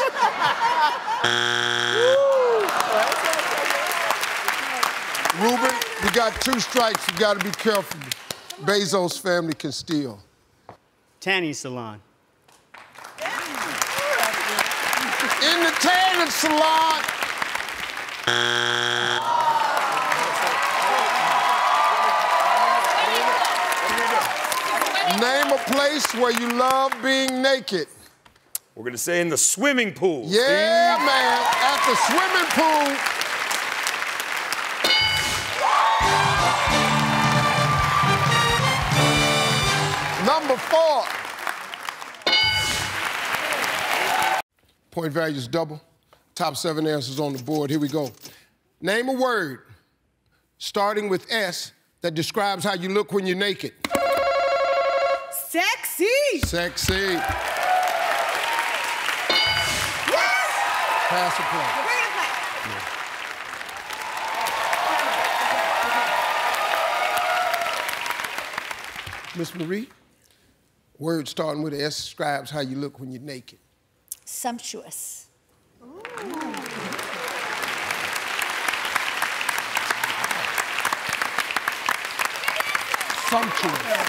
Ruben, you got two strikes. You got to be careful. Bezos' family can steal. Tanning salon. In the tanning salon. Name a place where you love being naked. We're gonna say in the swimming pool. Yeah, man, at the swimming pool. Number four. Point values double. Top seven answers on the board. Here we go. Name a word starting with S that describes how you look when you're naked. Sexy. Sexy. Yes. Pass the play. Miss Marie, word starting with S describes how you look when you're naked. Sumptuous. Sumptuous.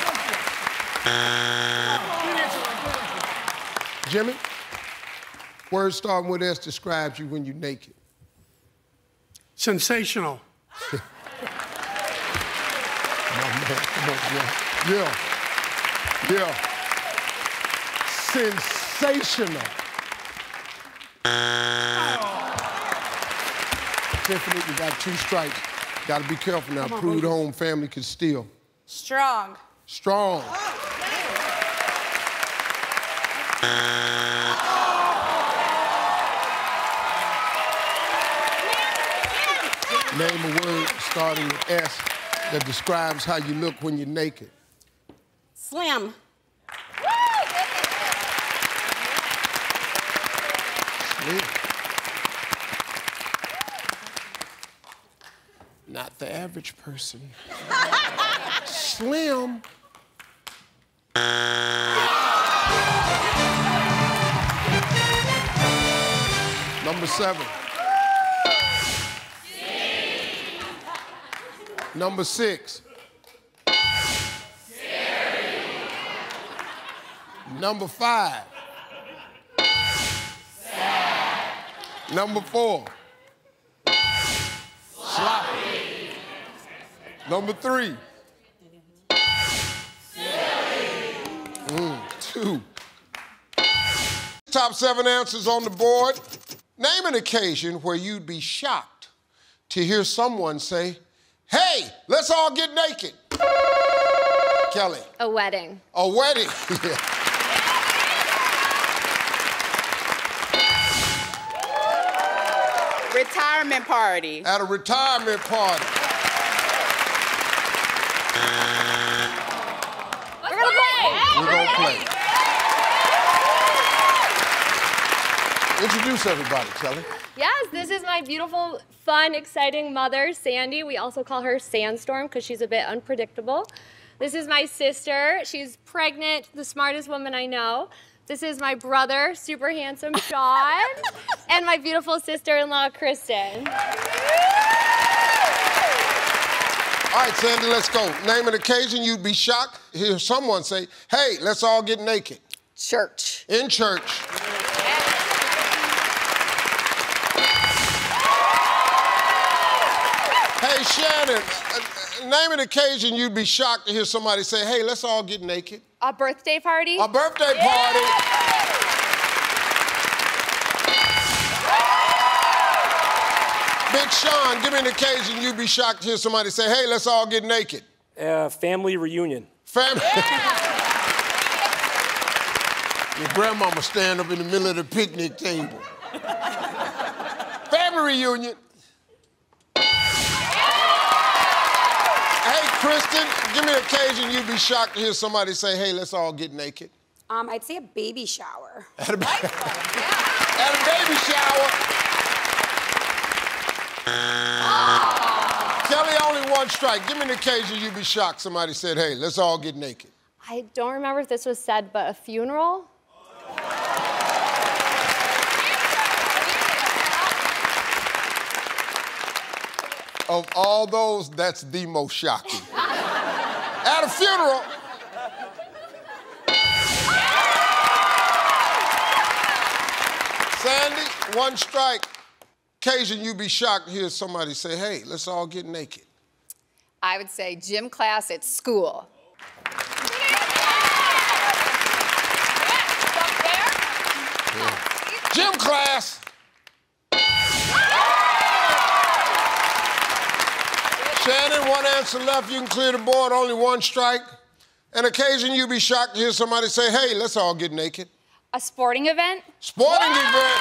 Jimmy, word starting with S describes you when you're naked. Sensational. Yeah. Yeah. Sensational. Tiffany, you got two strikes. Got to be careful now. Prude home family can steal. Strong. Strong. Name a word starting with S that describes how you look when you're naked. Slim. Slim. Not the average person. Slim. Number seven. Number six. Scary. Number five. Sad. Number four. Sloppy. Number three. Silly. Mm, two. Top seven answers on the board. Name an occasion where you'd be shocked to hear someone say, "Hey, let's all get naked." Kelly. A wedding. A wedding. Retirement party. At a retirement party. We're gonna play. We're gonna play. Introduce everybody, Kelly. Yes, this is my beautiful, fun, exciting mother, Sandy. We also call her Sandstorm because she's a bit unpredictable. This is my sister. She's pregnant, the smartest woman I know. This is my brother, super handsome Sean, and my beautiful sister-in-law, Kristen. All right, Sandy, let's go. Name an occasion you'd be shocked to hear someone say, "Hey, let's all get naked." Church. In church. Hey, Shannon, uh, name an occasion you'd be shocked to hear somebody say, "Hey, let's all get naked." A birthday party. A birthday Yeah. party. Big Sean, give me an occasion you'd be shocked to hear somebody say, "Hey, let's all get naked." Uh, family reunion. Family. Your grandmama stand up in the middle of the picnic table. Family reunion. Hey, Kristen, give me an occasion you'd be shocked to hear somebody say, "Hey, let's all get naked." Um, I'd say a baby shower. At a, at a baby shower. Kelly, only one strike. Give me an occasion you'd be shocked somebody said, "Hey, let's all get naked." I don't remember if this was said, but a funeral? Of all those, that's the most shocking. At a funeral. Sandy, one strike. Occasion you'd be shocked to hear somebody say, "Hey, let's all get naked." I would say gym class at school. Yeah. Gym class. Shannon, one answer left. You can clear the board. Only one strike. An occasion you'd be shocked to hear somebody say, "Hey, let's all get naked." A sporting event? Sporting event.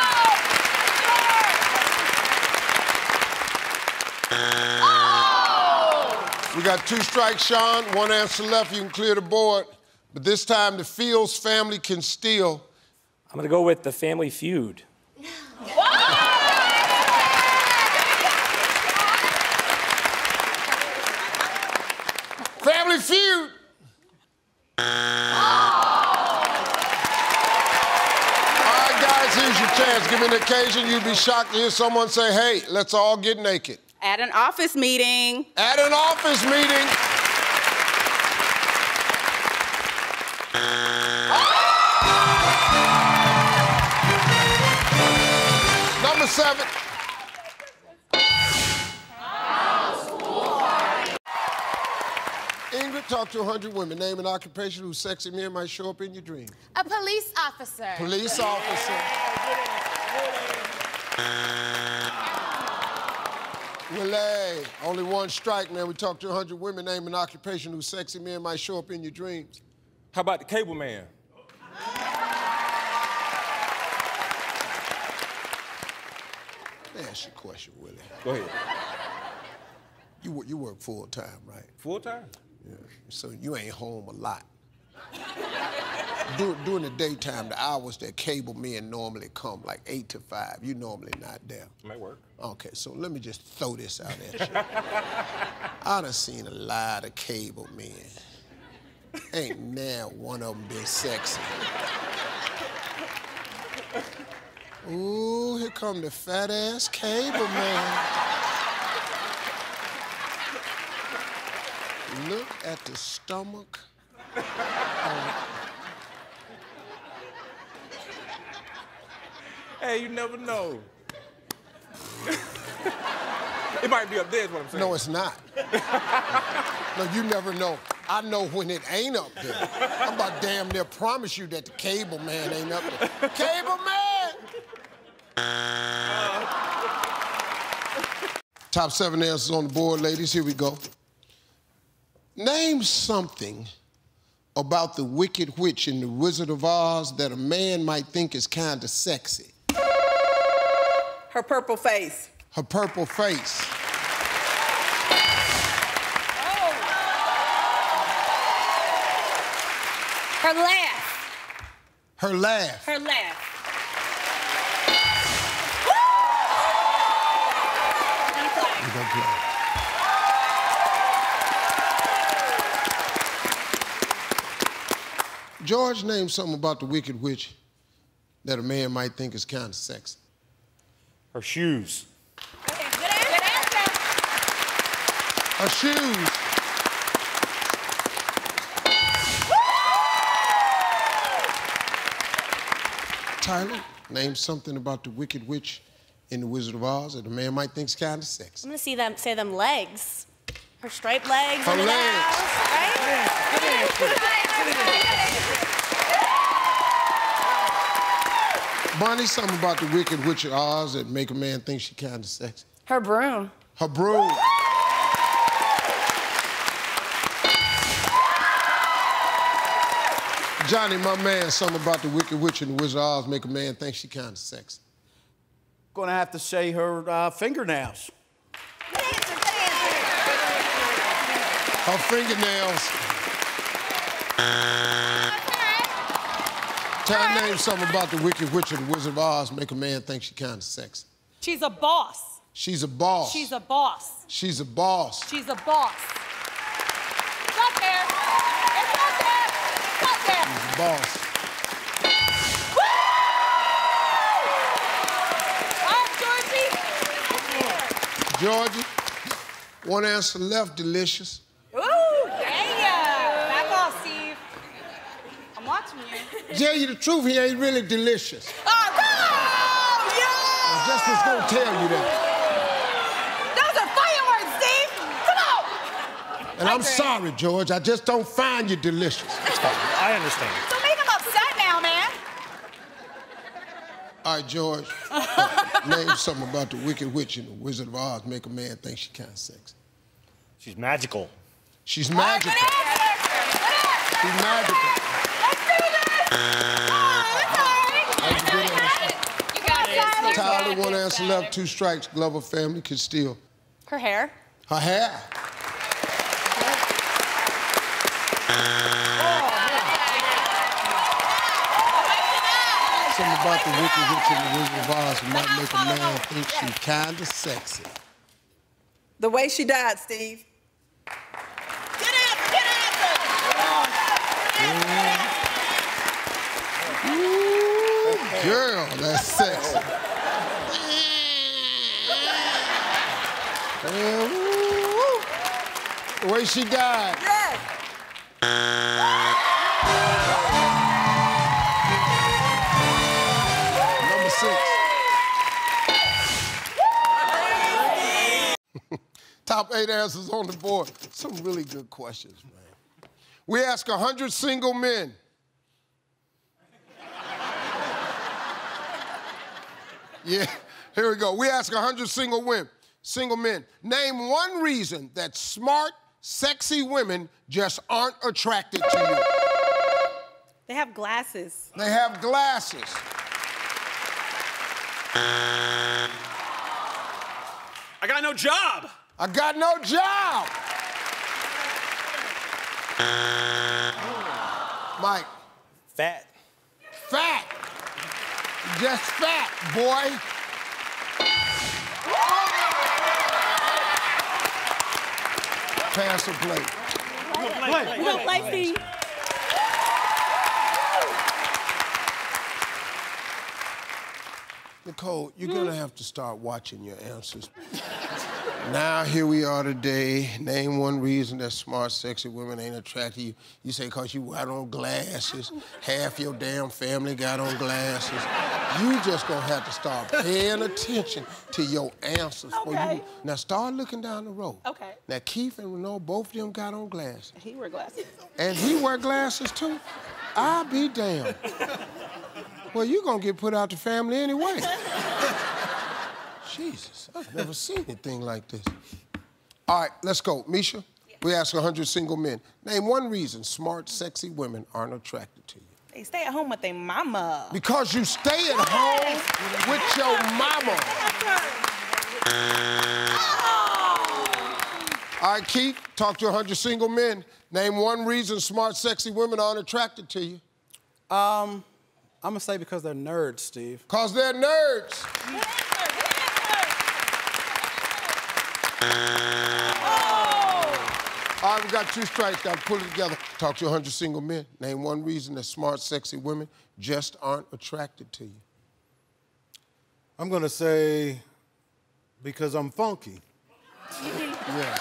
Oh! We got two strikes, Sean. One answer left. You can clear the board. But this time, the Fields family can steal. I'm gonna go with the family feud. Family Feud. All right, guys, here's your chance. Give me an occasion you'd be shocked to hear someone say, "Hey, let's all get naked." At an office meeting. At an office meeting. Number seven. Ingrid, talk to one hundred women. Name an occupation whose sexy men might show up in your dreams. A police officer. Police officer. Willie, only one strike, man. We talked to one hundred women. Name an occupation whose sexy men might show up in your dreams. How about the cable man? Let me ask you a question, Willie. Go ahead. You, wo- you work full-time, right? Full-time? Yeah. So you ain't home a lot. Dur- during the daytime, the hours that cable men normally come, like eight to five, you normally not there. Might work. Okay, so let me just throw this out at you. I done seen a lot of cable men. Ain't now one of them been sexy. Ooh, here come the fat-ass cable man. Look at the stomach. Oh. Hey, you never know. It might be up there, is what I'm saying. No, it's not. No, you never know. I know when it ain't up there. I'm about damn near promise you that the cable man ain't up there. Cable man! Top seven answers on the board, ladies. Here we go. Name something about the Wicked Witch in The Wizard of Oz that a man might think is kind of sexy. Her purple face. Her purple face. Her laugh. Her laugh. Her laugh. You don't play. George, name something about the Wicked Witch that a man might think is kind of sexy. Her shoes. Her shoes. Tyler, name something about the Wicked Witch in The Wizard of Oz that a man might think is kind of sexy. I'm gonna see them say them legs. Her striped legs. Her under the legs. house, right? Bonnie, something about the Wicked Witch of Oz that make a man think she kind of sexy. Her broom. Her broom. Johnny, my man, something about the Wicked Witch in The Wizard of Oz make a man think she kind of sexy. Gonna have to say her uh, fingernails. Her fingernails. Tell her name something about the Wicked Witch in The Wizard of Oz make a man think she kind of sexy. She's a boss. She's a boss. She's a boss. She's a boss. She's a boss. It's up there. It's up there. It's up there. She's a boss. Georgie, one answer left, delicious. Ooh, yeah. Back off, Steve. I'm watching you. Tell you the truth, he ain't really delicious. Oh, come on! Yo! I just was gonna tell you that. Those are fireworks, Steve! Come on! And I'm sorry, George, I just don't find you delicious. It's fine. I understand. Don't make him upset now, man. All right, George, name something about the Wicked Witch in The Wizard of Oz make a man think she kind of sexy. She's magical. She's magical. She's magical. Let's do this! That's a good answer. You got it. Tyler, one answer left, two strikes. Glover family can steal. Her hair. Her hair. Something about the Wicked Witch in The Wizard of Oz might make a man think she's kind of sexy. The way she died, Steve. Ooh, girl, that's sexy. Yeah, woo. The way she died. Yes. Number six. Top eight answers on the board. Some really good questions, man. We ask one hundred single men. Yeah, here we go. We ask one hundred single women, single men. Name one reason that smart, sexy women just aren't attracted to you. They have glasses. They have glasses. I got no job. I got no job. Mike. Fat. Fat. Just fat, boy. Pass or play? We're gonna play, Steve. Nicole, you're gonna have to start watching your answers. Now, here we are today. Name one reason that smart, sexy women ain't attracted to you. You say because you got on glasses. Half your damn family got on glasses. You just gonna have to start paying attention to your answers. Okay. You, now, start looking down the road. Okay. Now, Keith and Renault, both of them got on glasses. He wear glasses. And he wear glasses, too? I'll be damned. Well, you're gonna get put out the family anyway. Jesus, I've never seen anything like this. All right, let's go. Misha, we ask one hundred single men. Name one reason smart, sexy women aren't attracted to you. They stay at home with their mama. Because you stay at home with your mama. All right, Keith, talk to one hundred single men. Name one reason smart, sexy women aren't attracted to you. Um, I'm gonna say because they're nerds, Steve. Because they're nerds. All right, we got two strikes. Got to pull it together. Talk to one hundred single men. Name one reason that smart, sexy women just aren't attracted to you. I'm gonna say because I'm funky. Yeah.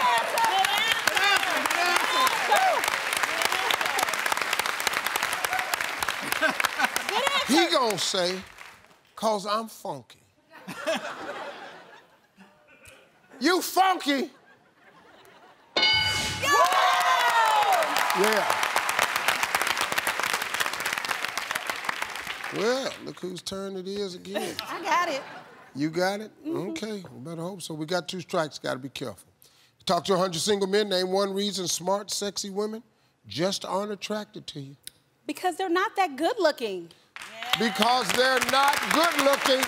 He gonna say, cause I'm funky. You funky? Yeah. Well, look whose turn it is again. I got it. You got it? Mm-hmm. Okay, we better hope so. We got two strikes, gotta be careful. Talk to one hundred single men, name one reason smart, sexy women just aren't attracted to you. Because they're not that good looking. Because they're not good looking.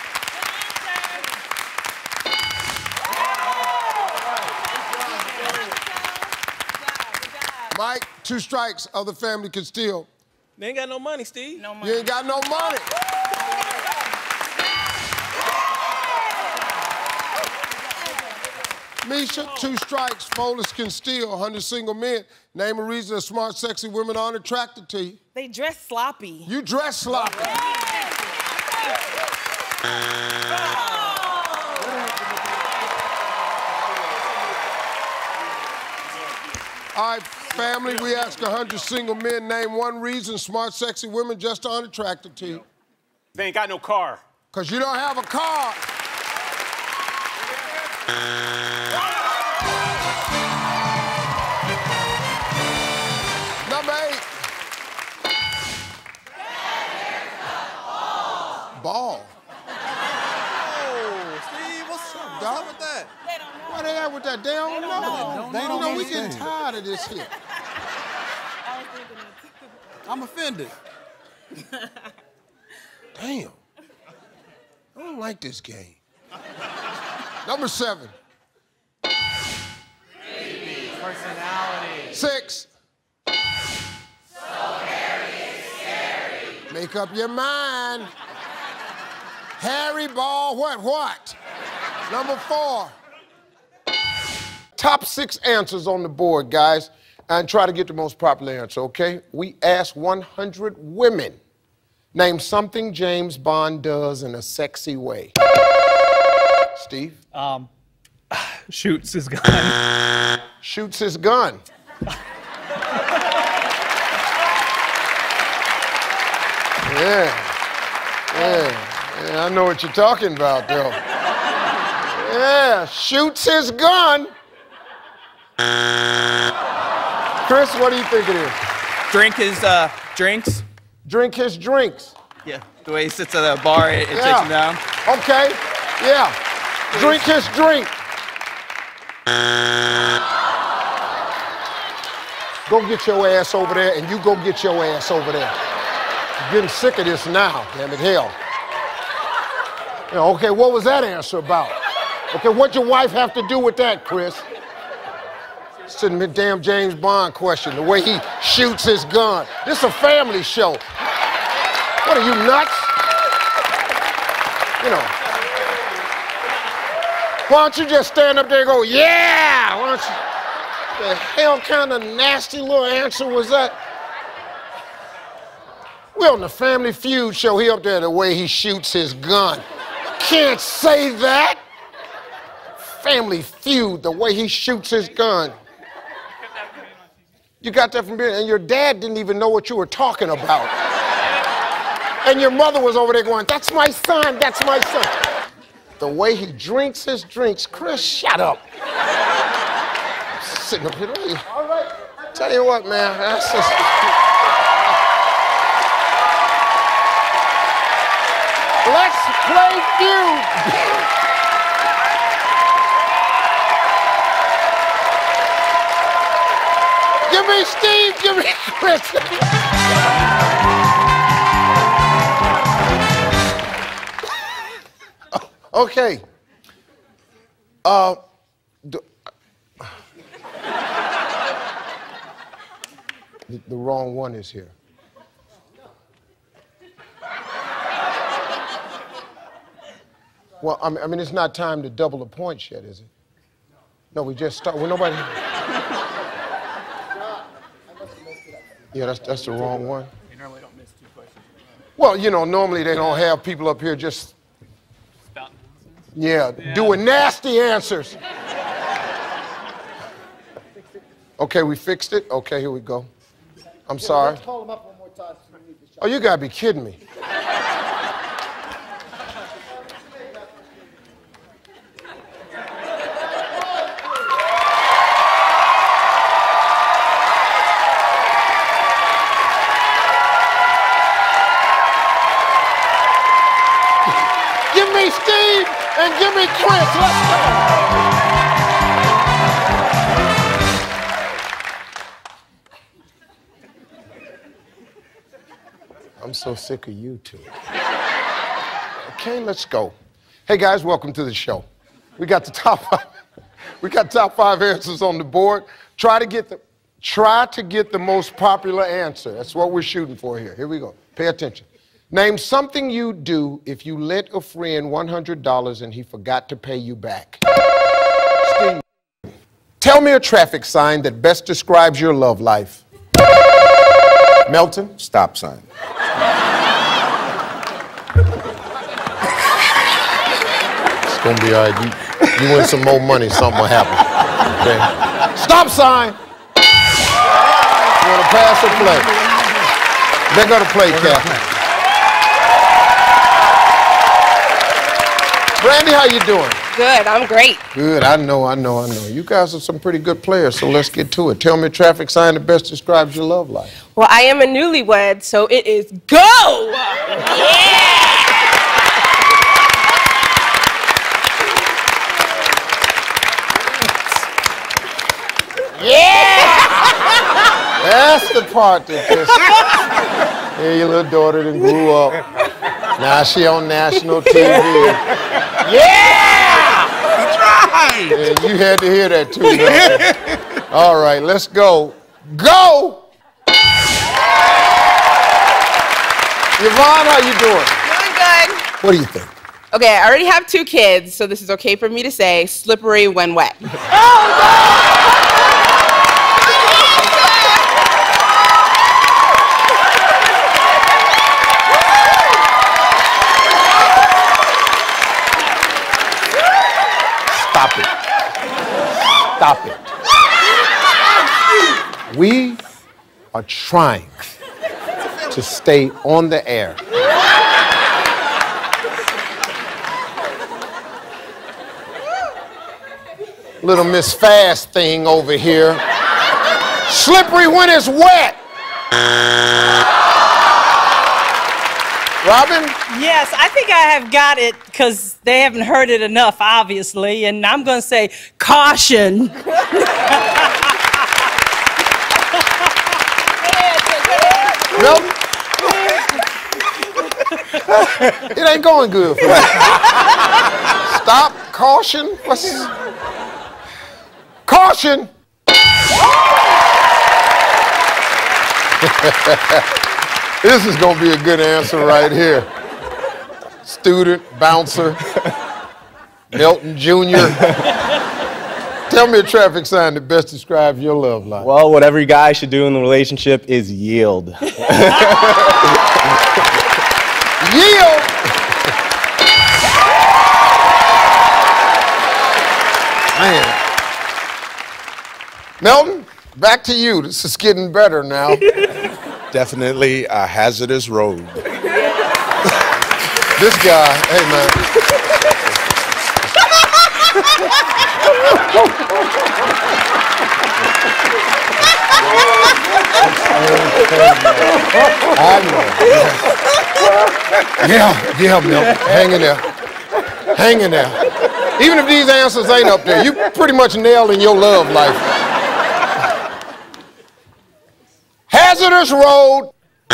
Mike, two strikes, other family can steal. They ain't got no money, Steve. No money. You ain't got no money. Misha, two strikes, Folders can steal, one hundred single men. Name a reason that smart, sexy women aren't attracted to you. They dress sloppy. You dress sloppy. All right, family, we ask one hundred single men, name one reason smart, sexy women just aren't attracted to you. They ain't got no car. Because you don't have a car. Number eight. Ball. Oh, Steve, what's up, dog? With that? Where they at with that? They don't know. They don't You know, we understand. getting tired of this here. I'm offended. Damn. I don't like this game. Number seven. Personality. Six. So hairy and scary. Make up your mind. Harry Ball, what, what? Number four. Top six answers on the board, guys, and try to get the most popular answer, okay? We asked one hundred women. Name something James Bond does in a sexy way. Steve? Um, shoots his gun. Shoots his gun. Yeah. Yeah. Yeah, I know what you're talking about, though. Yeah, shoots his gun. Chris, what do you think it is? Drink his uh, drinks. Drink his drinks. Yeah, the way he sits at a bar, it, it Yeah. takes him down. Okay, yeah. Drink his drink. Go get your ass over there, and you go get your ass over there. I'm getting sick of this now, damn it, hell. Yeah, okay, what was that answer about? Okay, what'd your wife have to do with that, Chris? It's a damn James Bond question, the way he shoots his gun. This is a family show. What are you, nuts? You know. Why don't you just stand up there and go, yeah? Why don't you? The hell kind of nasty little answer was that? We're on the Family Feud show. He up there the way he shoots his gun. Can't say that. Family Feud, the way he shoots his gun. You got that from being, and your dad didn't even know what you were talking about. And your mother was over there going, that's my son, that's my son. The way he drinks his drinks, Chris, shut up. Sitting up here. All right. Tell you what, man, that's just... Let's play Feud. Give me Steve, give me Chris. Okay. Uh, the, the, the wrong one is here. Well, I mean, I mean, it's not time to double the points yet, is it? No, we just start. Well, nobody. Yeah, that's that's the wrong one. You normally don't miss two questions. Well, you know, normally they don't have people up here just. Yeah, yeah, doing nasty answers. Okay, we fixed it. Okay, here we go. I'm yeah, sorry. Let's call him up one more time. Oh, you gotta be kidding me. Give me Steve and give me Chris. Let's go. I'm so sick of you two. Okay, let's go. Hey guys, welcome to the show. We got the top five. We got top five answers on the board. Try to get the try to get the most popular answer. That's what we're shooting for here. Here we go. Pay attention. Name something you'd do if you lent a friend one hundred dollars and he forgot to pay you back. Steve, tell me a traffic sign that best describes your love life. Melton? Stop sign. It's gonna be all right. You, you win some more money, something will happen. Okay. Stop sign! You wanna pass or play? They're gonna play, Captain. Brandy, how you doing? Good, I'm great. Good, I know, I know, I know. You guys are some pretty good players, so let's get to it. Tell me a traffic sign that best describes your love life. Well, I am a newlywed, so it is go! Yeah! Yeah! That's the part that just... Here, your little daughter done grew up. Now she on national T V. Yeah! That's right! Yeah, you had to hear that too, though. All right, let's go. Go! Yvonne, how you doing? Doing good. What do you think? Okay, I already have two kids, so this is okay for me to say slippery when wet. Oh, no! Stop it. Stop it. We are trying to stay on the air. Little Miss Fast thing over here Slippery when it's wet. Robin? Yes, I think I have got it because they haven't heard it enough, obviously, and I'm going to say caution. Milton? It ain't going good for you. Stop, caution. What's... Caution! This is going to be a good answer right here. Student, bouncer, Milton Junior Tell me a traffic sign that best describes your love life. Well, what every guy should do in the relationship is yield. Yield? Man. Milton, back to you. This is getting better now. Definitely a hazardous road. This guy, hey man. I know. Yeah, yeah, Milton. Hang in there. Hang in there. Even if these answers ain't up there, you pretty much nailed in your love life. Hazardous road.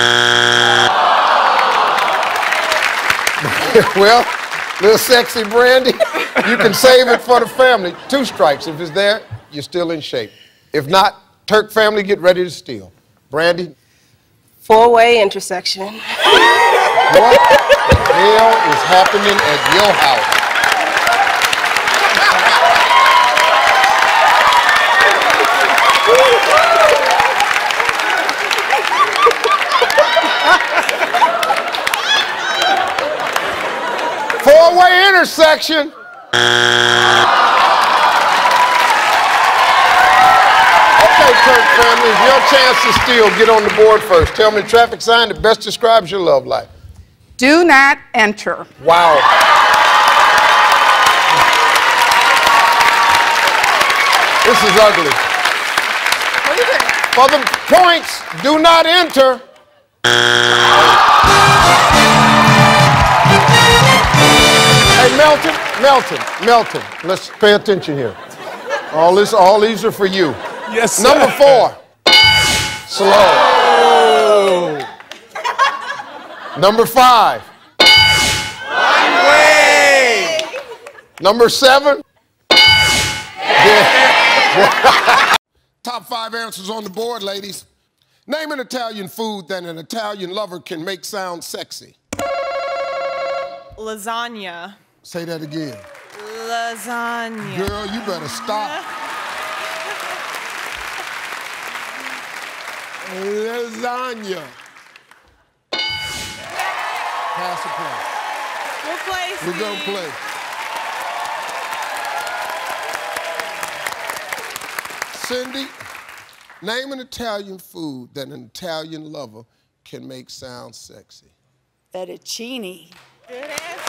Well, little sexy Brandy, you can save it for the family. Two strikes. If it's there, you're still in shape. If not, Turk family, get ready to steal. Brandy? Four-way intersection. What the hell is happening at your house? Four-way intersection. Okay, Turk family, it's your chance to steal. Get on the board first. Tell me the traffic sign that best describes your love life. Do not enter. Wow. This is ugly. What is it? For the points, do not enter. Hey, Melton, Melton, Melton, let's pay attention here. All this, all these are for you. Yes, sir. Number four, slow. Number five. One way. Number seven. Yeah. Top five answers on the board, ladies. Name an Italian food that an Italian lover can make sound sexy. Lasagna. Say that again. Lasagna. Girl, you better stop. Lasagna. Pass the play. We'll play, Steve. We're gonna play. Cindy, name an Italian food that an Italian lover can make sound sexy. Fettuccine. Good answer.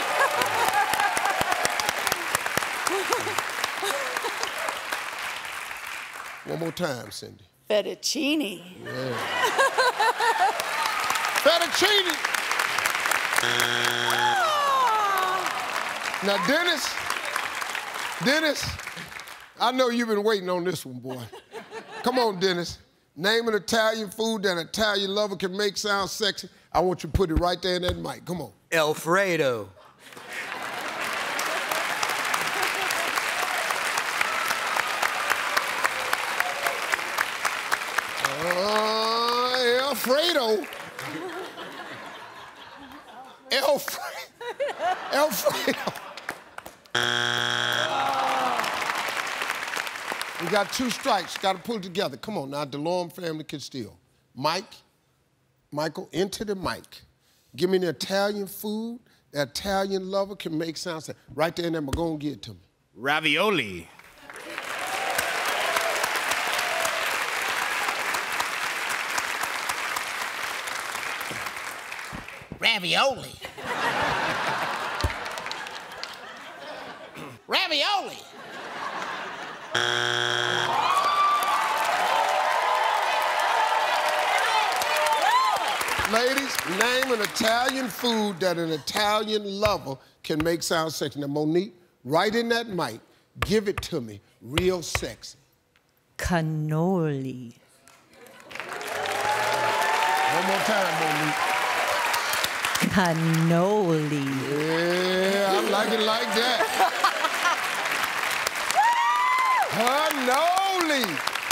One more time, Cindy. Fettuccine. Yeah. Fettuccine. Now, Dennis, Dennis, I know you've been waiting on this one, boy. Come on, Dennis. Name an Italian food that an Italian lover can make sound sexy. I want you to put it right there in that mic. Come on. Alfredo. Uh, Alfredo. Alfredo. Alfredo. We got two strikes. Got to pull it together. Come on now. DeLorme family can steal. Mike, Michael, into the mic. Give me the Italian food that Italian lover can make sound sexy. Right there in there. Go and get it to me. Ravioli. Ravioli. Ravioli. Ladies, name an Italian food that an Italian lover can make sound sexy. Now, Monique, right in that mic, give it to me real sexy. Cannoli. One more time, Monique. Cannoli. Yeah, I like it like that. Cannoli.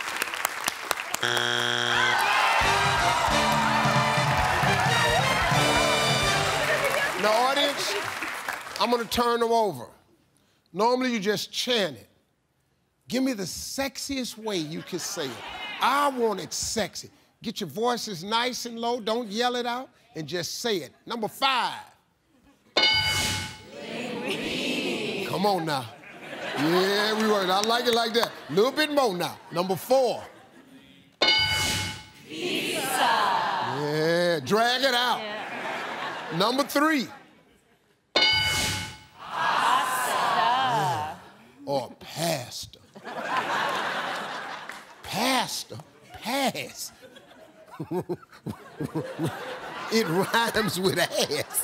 The audience, I'm gonna turn them over. Normally you just chant it. Give me the sexiest way you can say it. I want it sexy. Get your voices nice and low, don't yell it out, and just say it. Number five. Come on now. Yeah, we work. I like it like that. A little bit more now. Number four. Pizza. Yeah, drag it out. Yeah. Number three. Pasta. Or pasta. Pasta. Pass. It rhymes with ass.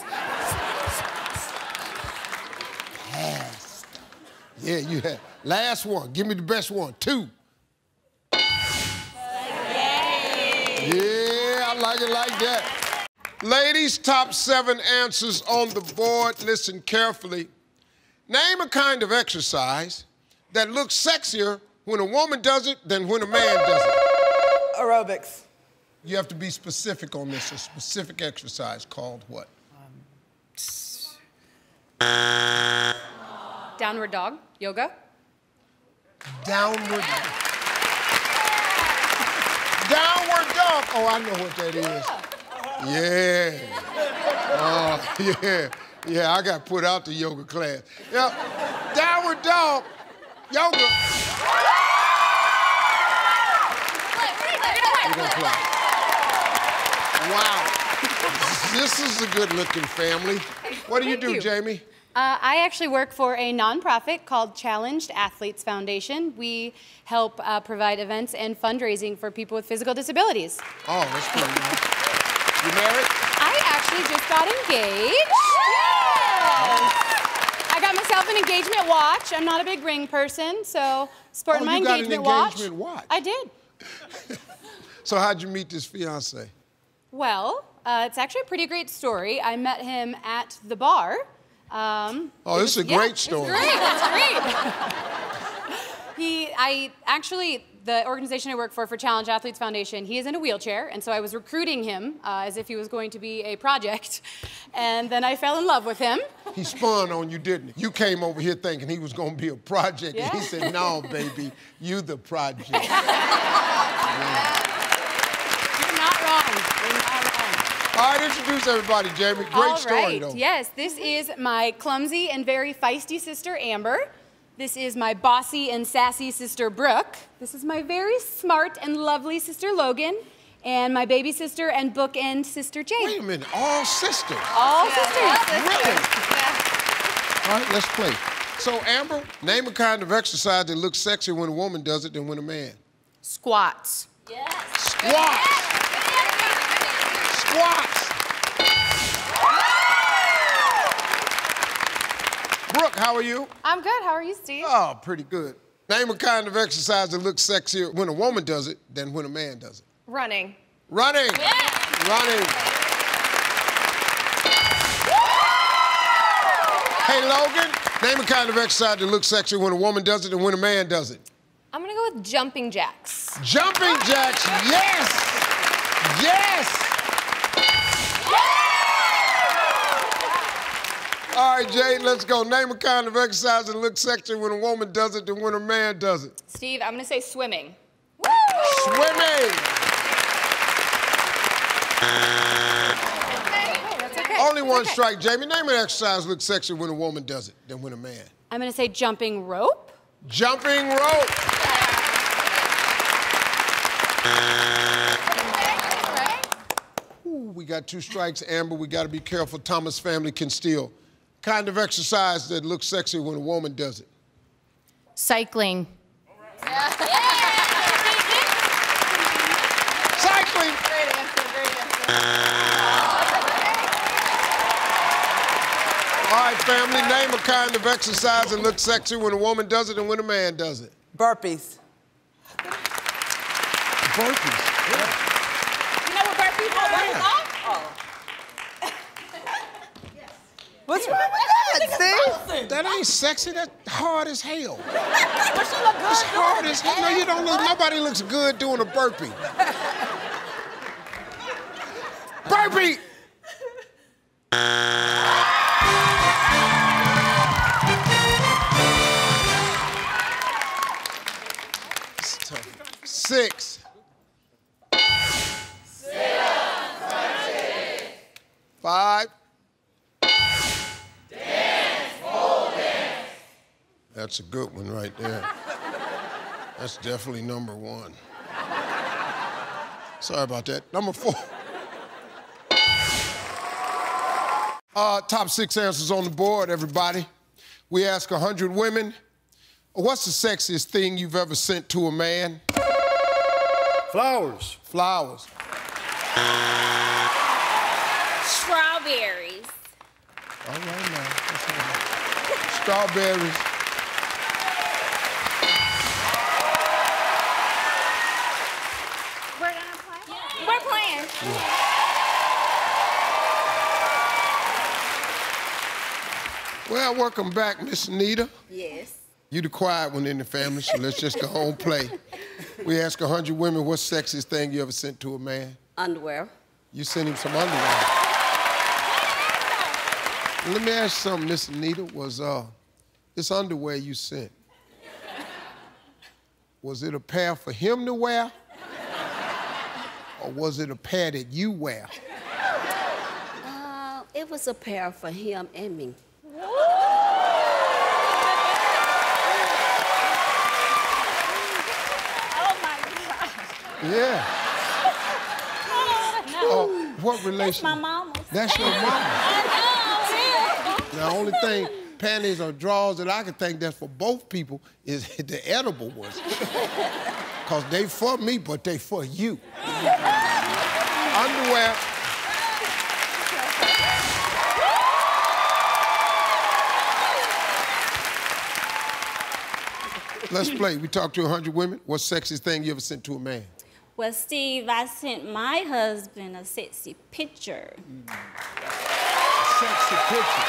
Pasta. Yeah, you have. Last one. Give me the best one. Two. Yeah, I like it like that. Ladies, top seven answers on the board. Listen carefully. Name a kind of exercise that looks sexier when a woman does it than when a man does it. Aerobics. You have to be specific on this. A specific exercise called what? Downward dog, yoga. Downward dog. Downward dog. Oh, I know what that is. Yeah. Oh, yeah. Yeah, I got put out the yoga class. Yeah. Downward dog, yoga. We're gonna play. Wow. This is a good-looking family. What do you do, you. Jamie? Uh, I actually work for a nonprofit called Challenged Athletes Foundation. We help uh, provide events and fundraising for people with physical disabilities. Oh, that's cool. You married? I actually just got engaged. Yes. I got myself an engagement watch. I'm not a big ring person, so sporting Oh, my you got an engagement watch. engagement watch? I did. So how'd you meet this fiance? Well, uh, it's actually a pretty great story. I met him at the bar. Um, Oh, this is a yeah, great story. It's great, it's great. He, I actually, the organization I work for, for Challenge Athletes Foundation, he is in a wheelchair, and so I was recruiting him uh, as if he was going to be a project, and then I fell in love with him. He spun on you, didn't he? You came over here thinking he was going to be a project, Yeah. and he said, no, baby, you the project. You're not wrong. You're not wrong. All right, introduce everybody, Jamie. Great All story, right. though. Yes, this is my clumsy and very feisty sister, Amber. This is my bossy and sassy sister, Brooke. This is my very smart and lovely sister, Logan. And my baby sister and bookend sister, Jane. Wait a minute, all sisters? All Yeah, sisters. all sisters. Really? All right, let's play. So, Amber, name a kind of exercise that looks sexier when a woman does it than when a man. Squats. Yes. Squats. Squats. Brooke, how are you? I'm good. How are you, Steve? Oh, pretty good. Name a kind of exercise that looks sexier when a woman does it than when a man does it. Running. Running. Yeah. Running. Hey, Logan, name a kind of exercise that looks sexier when a woman does it than when a man does it. I'm gonna go with jumping jacks. Jumping jacks, yes! Yes! All right, Jade, let's go. Name a kind of exercise that looks sexier when a woman does it than when a man does it. Steve, I'm gonna say swimming. Swimming! That's okay. Only one Okay. strike, Jamie. Name an exercise that looks sexier when a woman does it than when a man. I'm gonna say jumping rope. Jumping rope. Ooh, we got two strikes, Amber. We got to be careful. Thomas family can steal. Kind of exercise that looks sexy when a woman does it. Cycling. Cycling. Great answer, great answer. family, name a kind of exercise that looks sexy when a woman does it and when a man does it. Burpees. Burpees? Yeah. You know what burpees are? Burpees are? Oh. What's wrong with that, Steve? That ain't sexy. That's hard as hell. But she look good. It's hard as hell. No, you don't look. Nobody looks good doing a burpee. Burpee! It's tough. Six. Five. That's a good one right there. That's definitely number one. Sorry about that. Number four. Uh, top six answers on the board, everybody. We ask one hundred women, what's the sexiest thing you've ever sent to a man? Flowers. Flowers. Strawberries. All right now. That's all right. Strawberries. We're gonna play? Yeah. We're playing. Yeah. Well, welcome back, Miss Anita. Yes. You the quiet one in the family, so let's just go home play. We ask one hundred women, what's the sexiest thing you ever sent to a man? Underwear. You sent him some underwear. Let me ask you something, Miss Anita. Was uh, this underwear you sent, was it a pair for him to wear? Or was it a pair that you wear? Uh, it was a pair for him and me. Oh my God. Yeah. No. Oh, what relation? That's my mama's. That's your mama. I know. The only thing, panties or drawers that I can think that's for both people is the edible ones. Because they for me, but they for you. Underwear. Let's play. We talked to one hundred women. What's the sexiest thing you ever sent to a man? Well, Steve, I sent my husband a sexy picture. Mm. Sexy picture.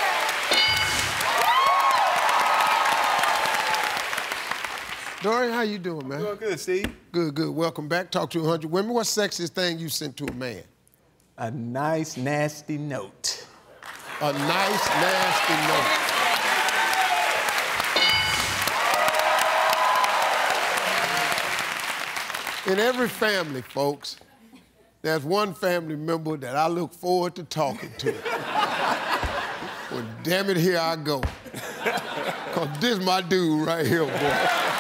Dorian, how you doing, man? Doing good, Steve. Good, good. Welcome back. Talk to one hundred women. What's the sexiest thing you sent to a man? A nice, nasty note. A nice, nasty note. In every family, folks, there's one family member that I look forward to talking to. Well, damn it, here I go. Because this my dude right here, boy.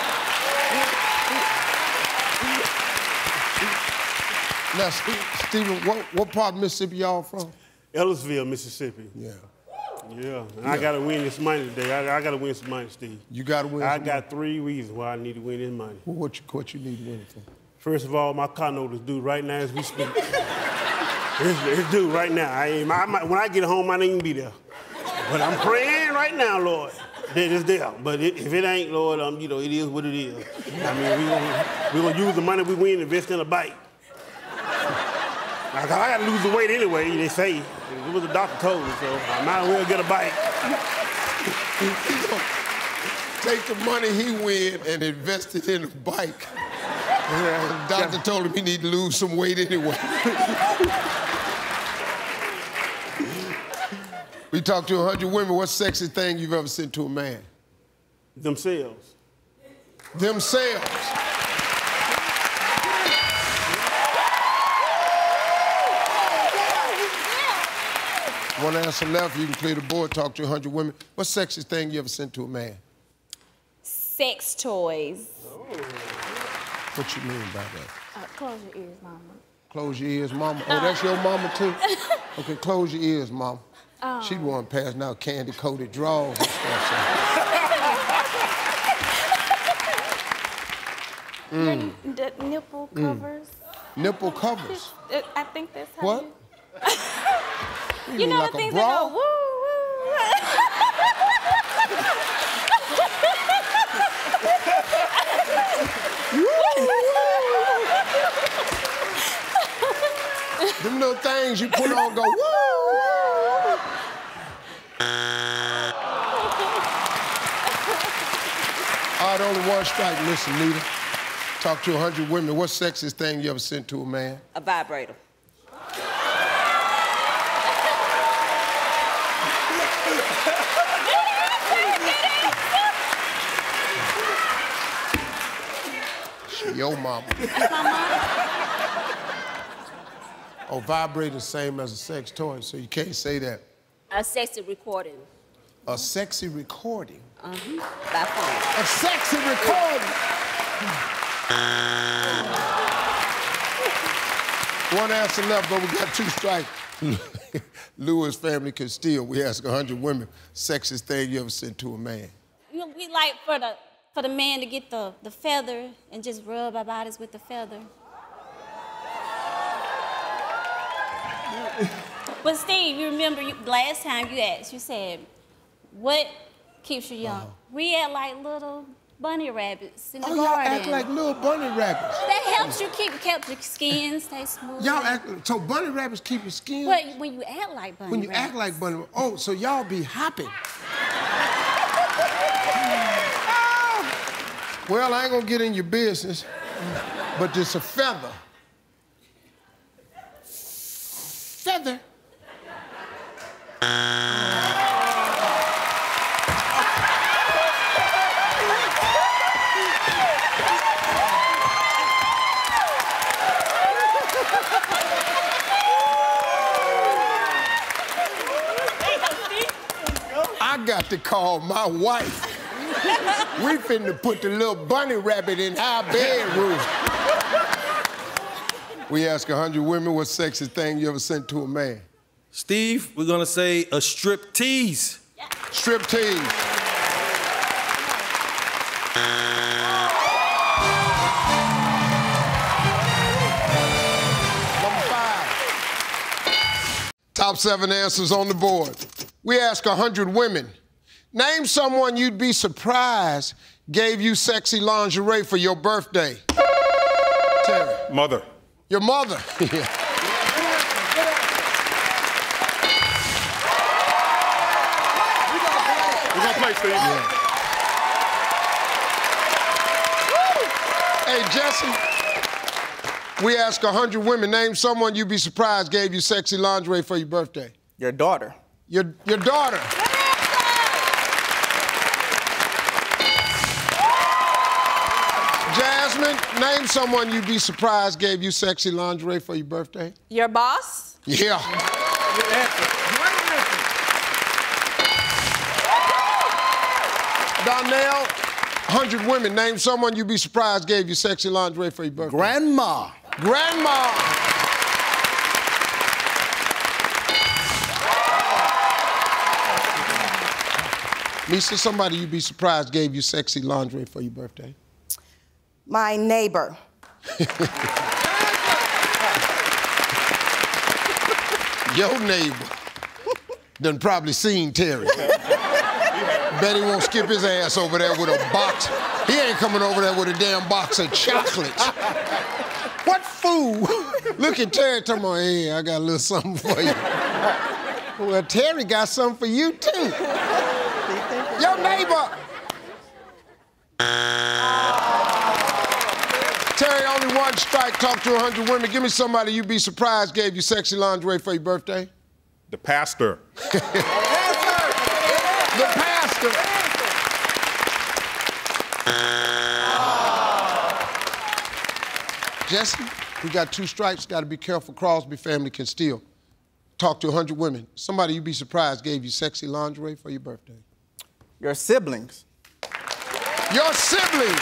Now, Stephen, what, what part of Mississippi y'all from? Ellisville, Mississippi. Yeah. Yeah, and I gotta win this money today. I, I gotta win some money, Steve. You gotta win I some got money. three reasons why I need to win this money. Well, what, you, what you need to win it for? First of all, my car note is due right now as we speak. it's, it's due right now. I ain't, I might, when I get home, I ain't even be there. But I'm praying right now, Lord, that it's there. But it, if it ain't, Lord, um, you know, it is what it is. I mean, we're gonna, we gonna use the money we win and invest in a bike. I, I gotta lose the weight anyway, they say. It was the doctor told me, so I might as well get a bike. Take the money he win and invest it in a bike. The doctor told him he need to lose some weight anyway. We talked to one hundred women. What's the sexiest thing you've ever sent to a man? Themselves. Themselves. One answer left. You can clear the board. Talk to one hundred women. What's the sexiest thing you ever sent to a man? Sex toys. Oh. What you mean by that? Uh, close your ears, Mama. Close your ears, Mama. Oh, that's your mama, too? Okay, close your ears, Mama. Oh. She'd want to pass now candy-coated drawers and stuff. So. mm. The nipple covers. Mm. Nipple covers? I think that's how What? you... You, you know like the things bra? that go woo, woo. Them little things you put on go, woo! All right, only one strike. Listen, Nita. Talk to a hundred women. What's the sexiest thing you ever sent to a man? A vibrator. Yo, mama. Oh, vibrator same as a sex toy, so you can't say that. A sexy recording. A sexy recording? Uh-huh. By phone. A sexy recording. One answer left, but we got two strikes. Lewis family could steal. We ask a hundred women, sexiest thing you ever sent to a man. You know, we like for the for the man to get the, the feather and just rub our bodies with the feather. But Steve, you remember you, last time you asked, you said, what keeps you young? Uh-huh. We act like little bunny rabbits in the Oh, y'all garden. act like little bunny rabbits. That helps you keep, kept your skin stay smooth. Y'all act, so bunny rabbits keep your skin? But when you act like bunny When you rabbits. act like bunny, oh, so y'all be hopping. Well, I ain't gonna get in your business, but it's a feather. Feather. I got to call my wife. We finna put the little bunny rabbit in our bedroom. We ask a hundred women what's the sexiest thing you ever sent to a man. Steve, we're gonna say a strip tease. Strip tease. Number five. Top seven answers on the board. We ask a hundred women, name someone you'd be surprised gave you sexy lingerie for your birthday. Terry. Mother. Your mother. We're gonna play, Steve. Yeah. Hey, Jesse, we ask a hundred women, name someone you'd be surprised gave you sexy lingerie for your birthday. Your daughter. Your, your daughter. Jasmine, name someone you'd be surprised gave you sexy lingerie for your birthday. Your boss? Yeah. Donnell, one hundred women, name someone you'd be surprised gave you sexy lingerie for your birthday. Grandma. Grandma. Lisa, somebody you'd be surprised gave you sexy lingerie for your birthday. My neighbor. Your neighbor done probably seen Terry. Bet he won't skip his ass over there with a box. He ain't coming over there with a damn box of chocolates. What fool? Look at Terry talking about, hey, I got a little something for you. Well, Terry got something for you, too. Your neighbor. Terry, only one strike. Talk to a hundred women. Give me somebody you'd be surprised gave you sexy lingerie for your birthday. The pastor. The pastor. Jesse, we got two strikes. Got to be careful. Crosby family can steal. Talk to a hundred women. Somebody you'd be surprised gave you sexy lingerie for your birthday. Your siblings. Your siblings.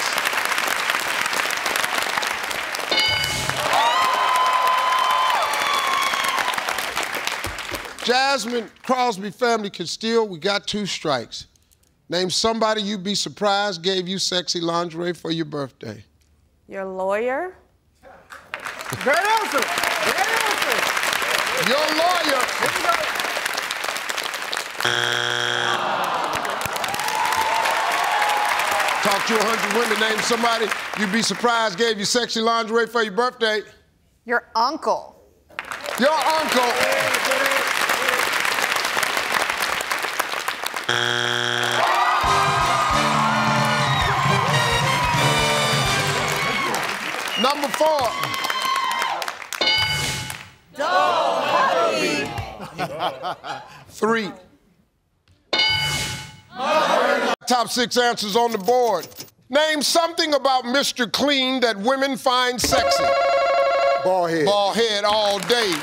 Jasmine, Crosby family can steal. We got two strikes. Name somebody you'd be surprised gave you sexy lingerie for your birthday. Your lawyer? Great answer. Great answer. Your lawyer. Talk to to one hundred women. Name somebody you'd be surprised gave you sexy lingerie for your birthday. Your uncle. Your uncle. Number four. Harvey. Three. Top six answers on the board. Name something about Mister Clean that women find sexy. Bald head. Bald head all day.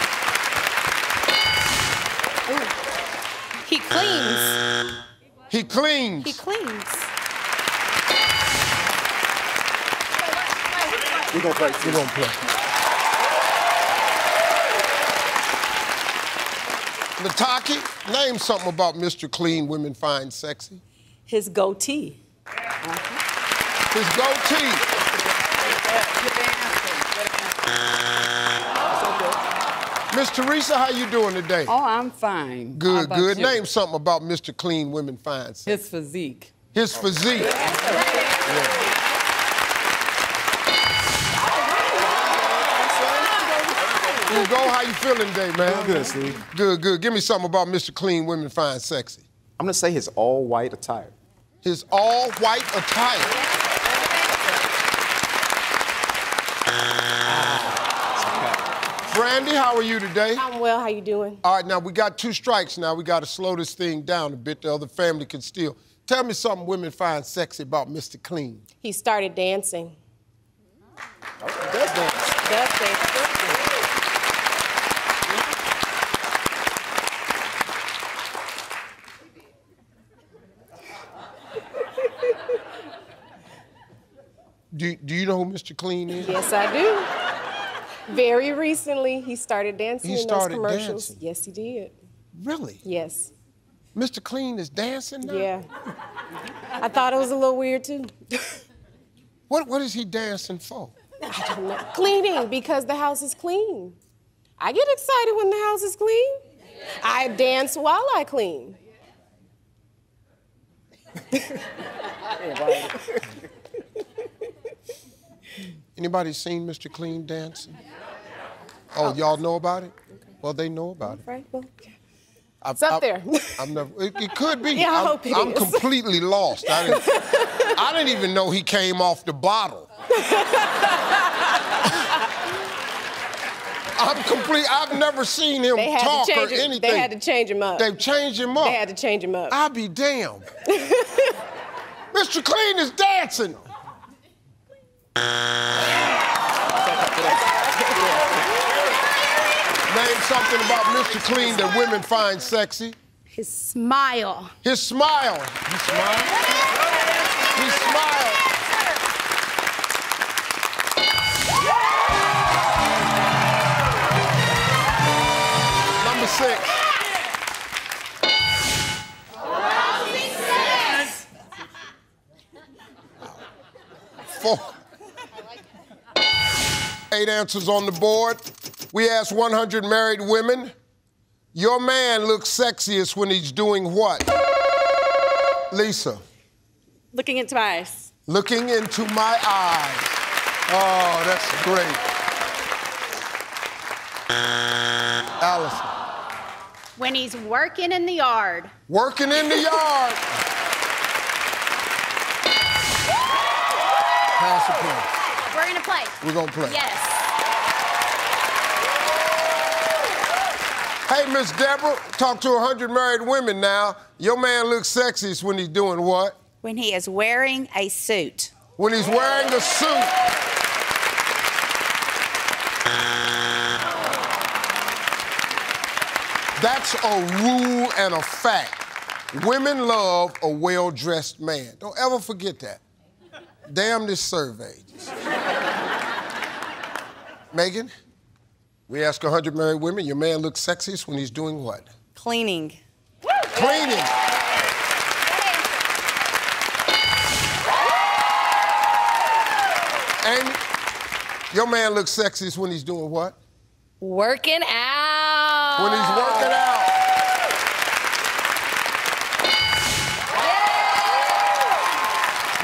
He cleans. He cleans. He cleans. We're gonna play. We're gonna play. Nataki, name something about Mister Clean women find sexy. His goatee. His goatee. Miss Teresa, how you doing today? Oh, I'm fine. How Good, about good. you? Name something about Mister Clean women find sexy. His physique. His physique. Yeah. You go, how you feeling today, man? Good, Steve. Good, good. Give me something about Mister Clean women find sexy. I'm gonna say his all-white attire. His all-white attire. Brandy, how are you today? I'm well. How you doing? All right, now we got two strikes now. We got to slow this thing down a bit. The other family can steal. Tell me something women find sexy about Mister Clean. He started dancing. Oh, he does dance. Does dance. Do, do you know who Mister Clean is? Yes, I do. Very recently, he started dancing He in started those commercials. dancing? Yes, he did. Really? Yes. Mister Clean is dancing now? Yeah. I thought it was a little weird, too. What, what is he dancing for? I don't know. Cleaning, because the house is clean. I get excited when the house is clean. I dance while I clean. Anybody seen Mister Clean dancing? Oh, y'all know about it? Well, they know about it. Right, well, I've, it's up I've, there. I've never, it, it could be. Yeah, I I'm, hope it I'm is. completely lost. I didn't, I didn't even know he came off the bottle. I'm complete. I've never seen him They had talk to or change him. anything. They had to change him up. They've changed him up. They had to change him up. I'll be damned. Mister Clean is dancing. Name something about Mister Clean that women find sexy. His smile. His smile. He smile. He smile. Number six. Four. Eight answers on the board. We asked one hundred married women, your man looks sexiest when he's doing what? Lisa. Looking into my eyes. Looking into my eyes. Oh, that's great. Allison. When he's working in the yard. Working in the yard. Pass the play. We're gonna play. We're gonna play. Yes. Hey, Miss Deborah, talk to one hundred married women now. Your man looks sexiest when he's doing what? When he is wearing a suit. When he's wearing a suit. That's a rule and a fact. Women love a well-dressed man. Don't ever forget that. Damn this survey. Megan, we ask one hundred married women, your man looks sexiest when he's doing what? Cleaning. Cleaning. Amy, your man looks sexiest when he's doing what? Working out. When he's working out.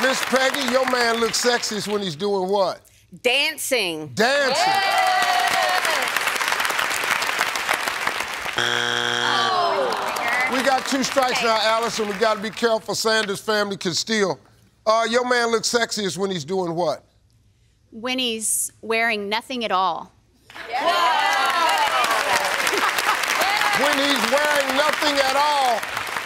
Miss Peggy, your man looks sexiest when he's doing what? Dancing. Dancing. We got two strikes Okay. now, Allison. We got to be careful. Sanders' family can steal. Uh, your man looks sexiest when he's doing what? When he's wearing nothing at all. When he's wearing nothing at all.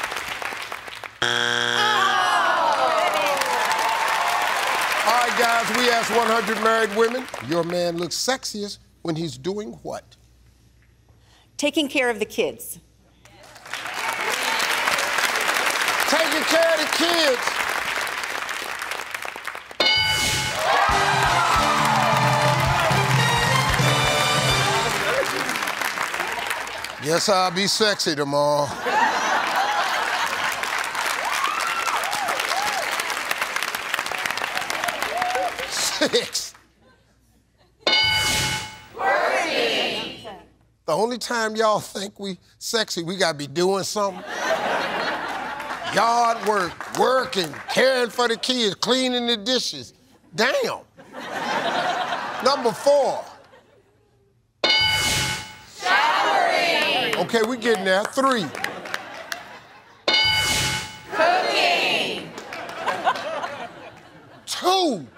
All right, guys, we asked one hundred married women. Your man looks sexiest when he's doing what? Taking care of the kids. Taking care of the kids. Guess I'll be sexy tomorrow. Six. Working. The only time y'all think we sexy, we gotta be doing something. Yard work, working, caring for the kids, cleaning the dishes. Damn. Number four. Showering. Okay, we getting there. Three. Cooking. Two.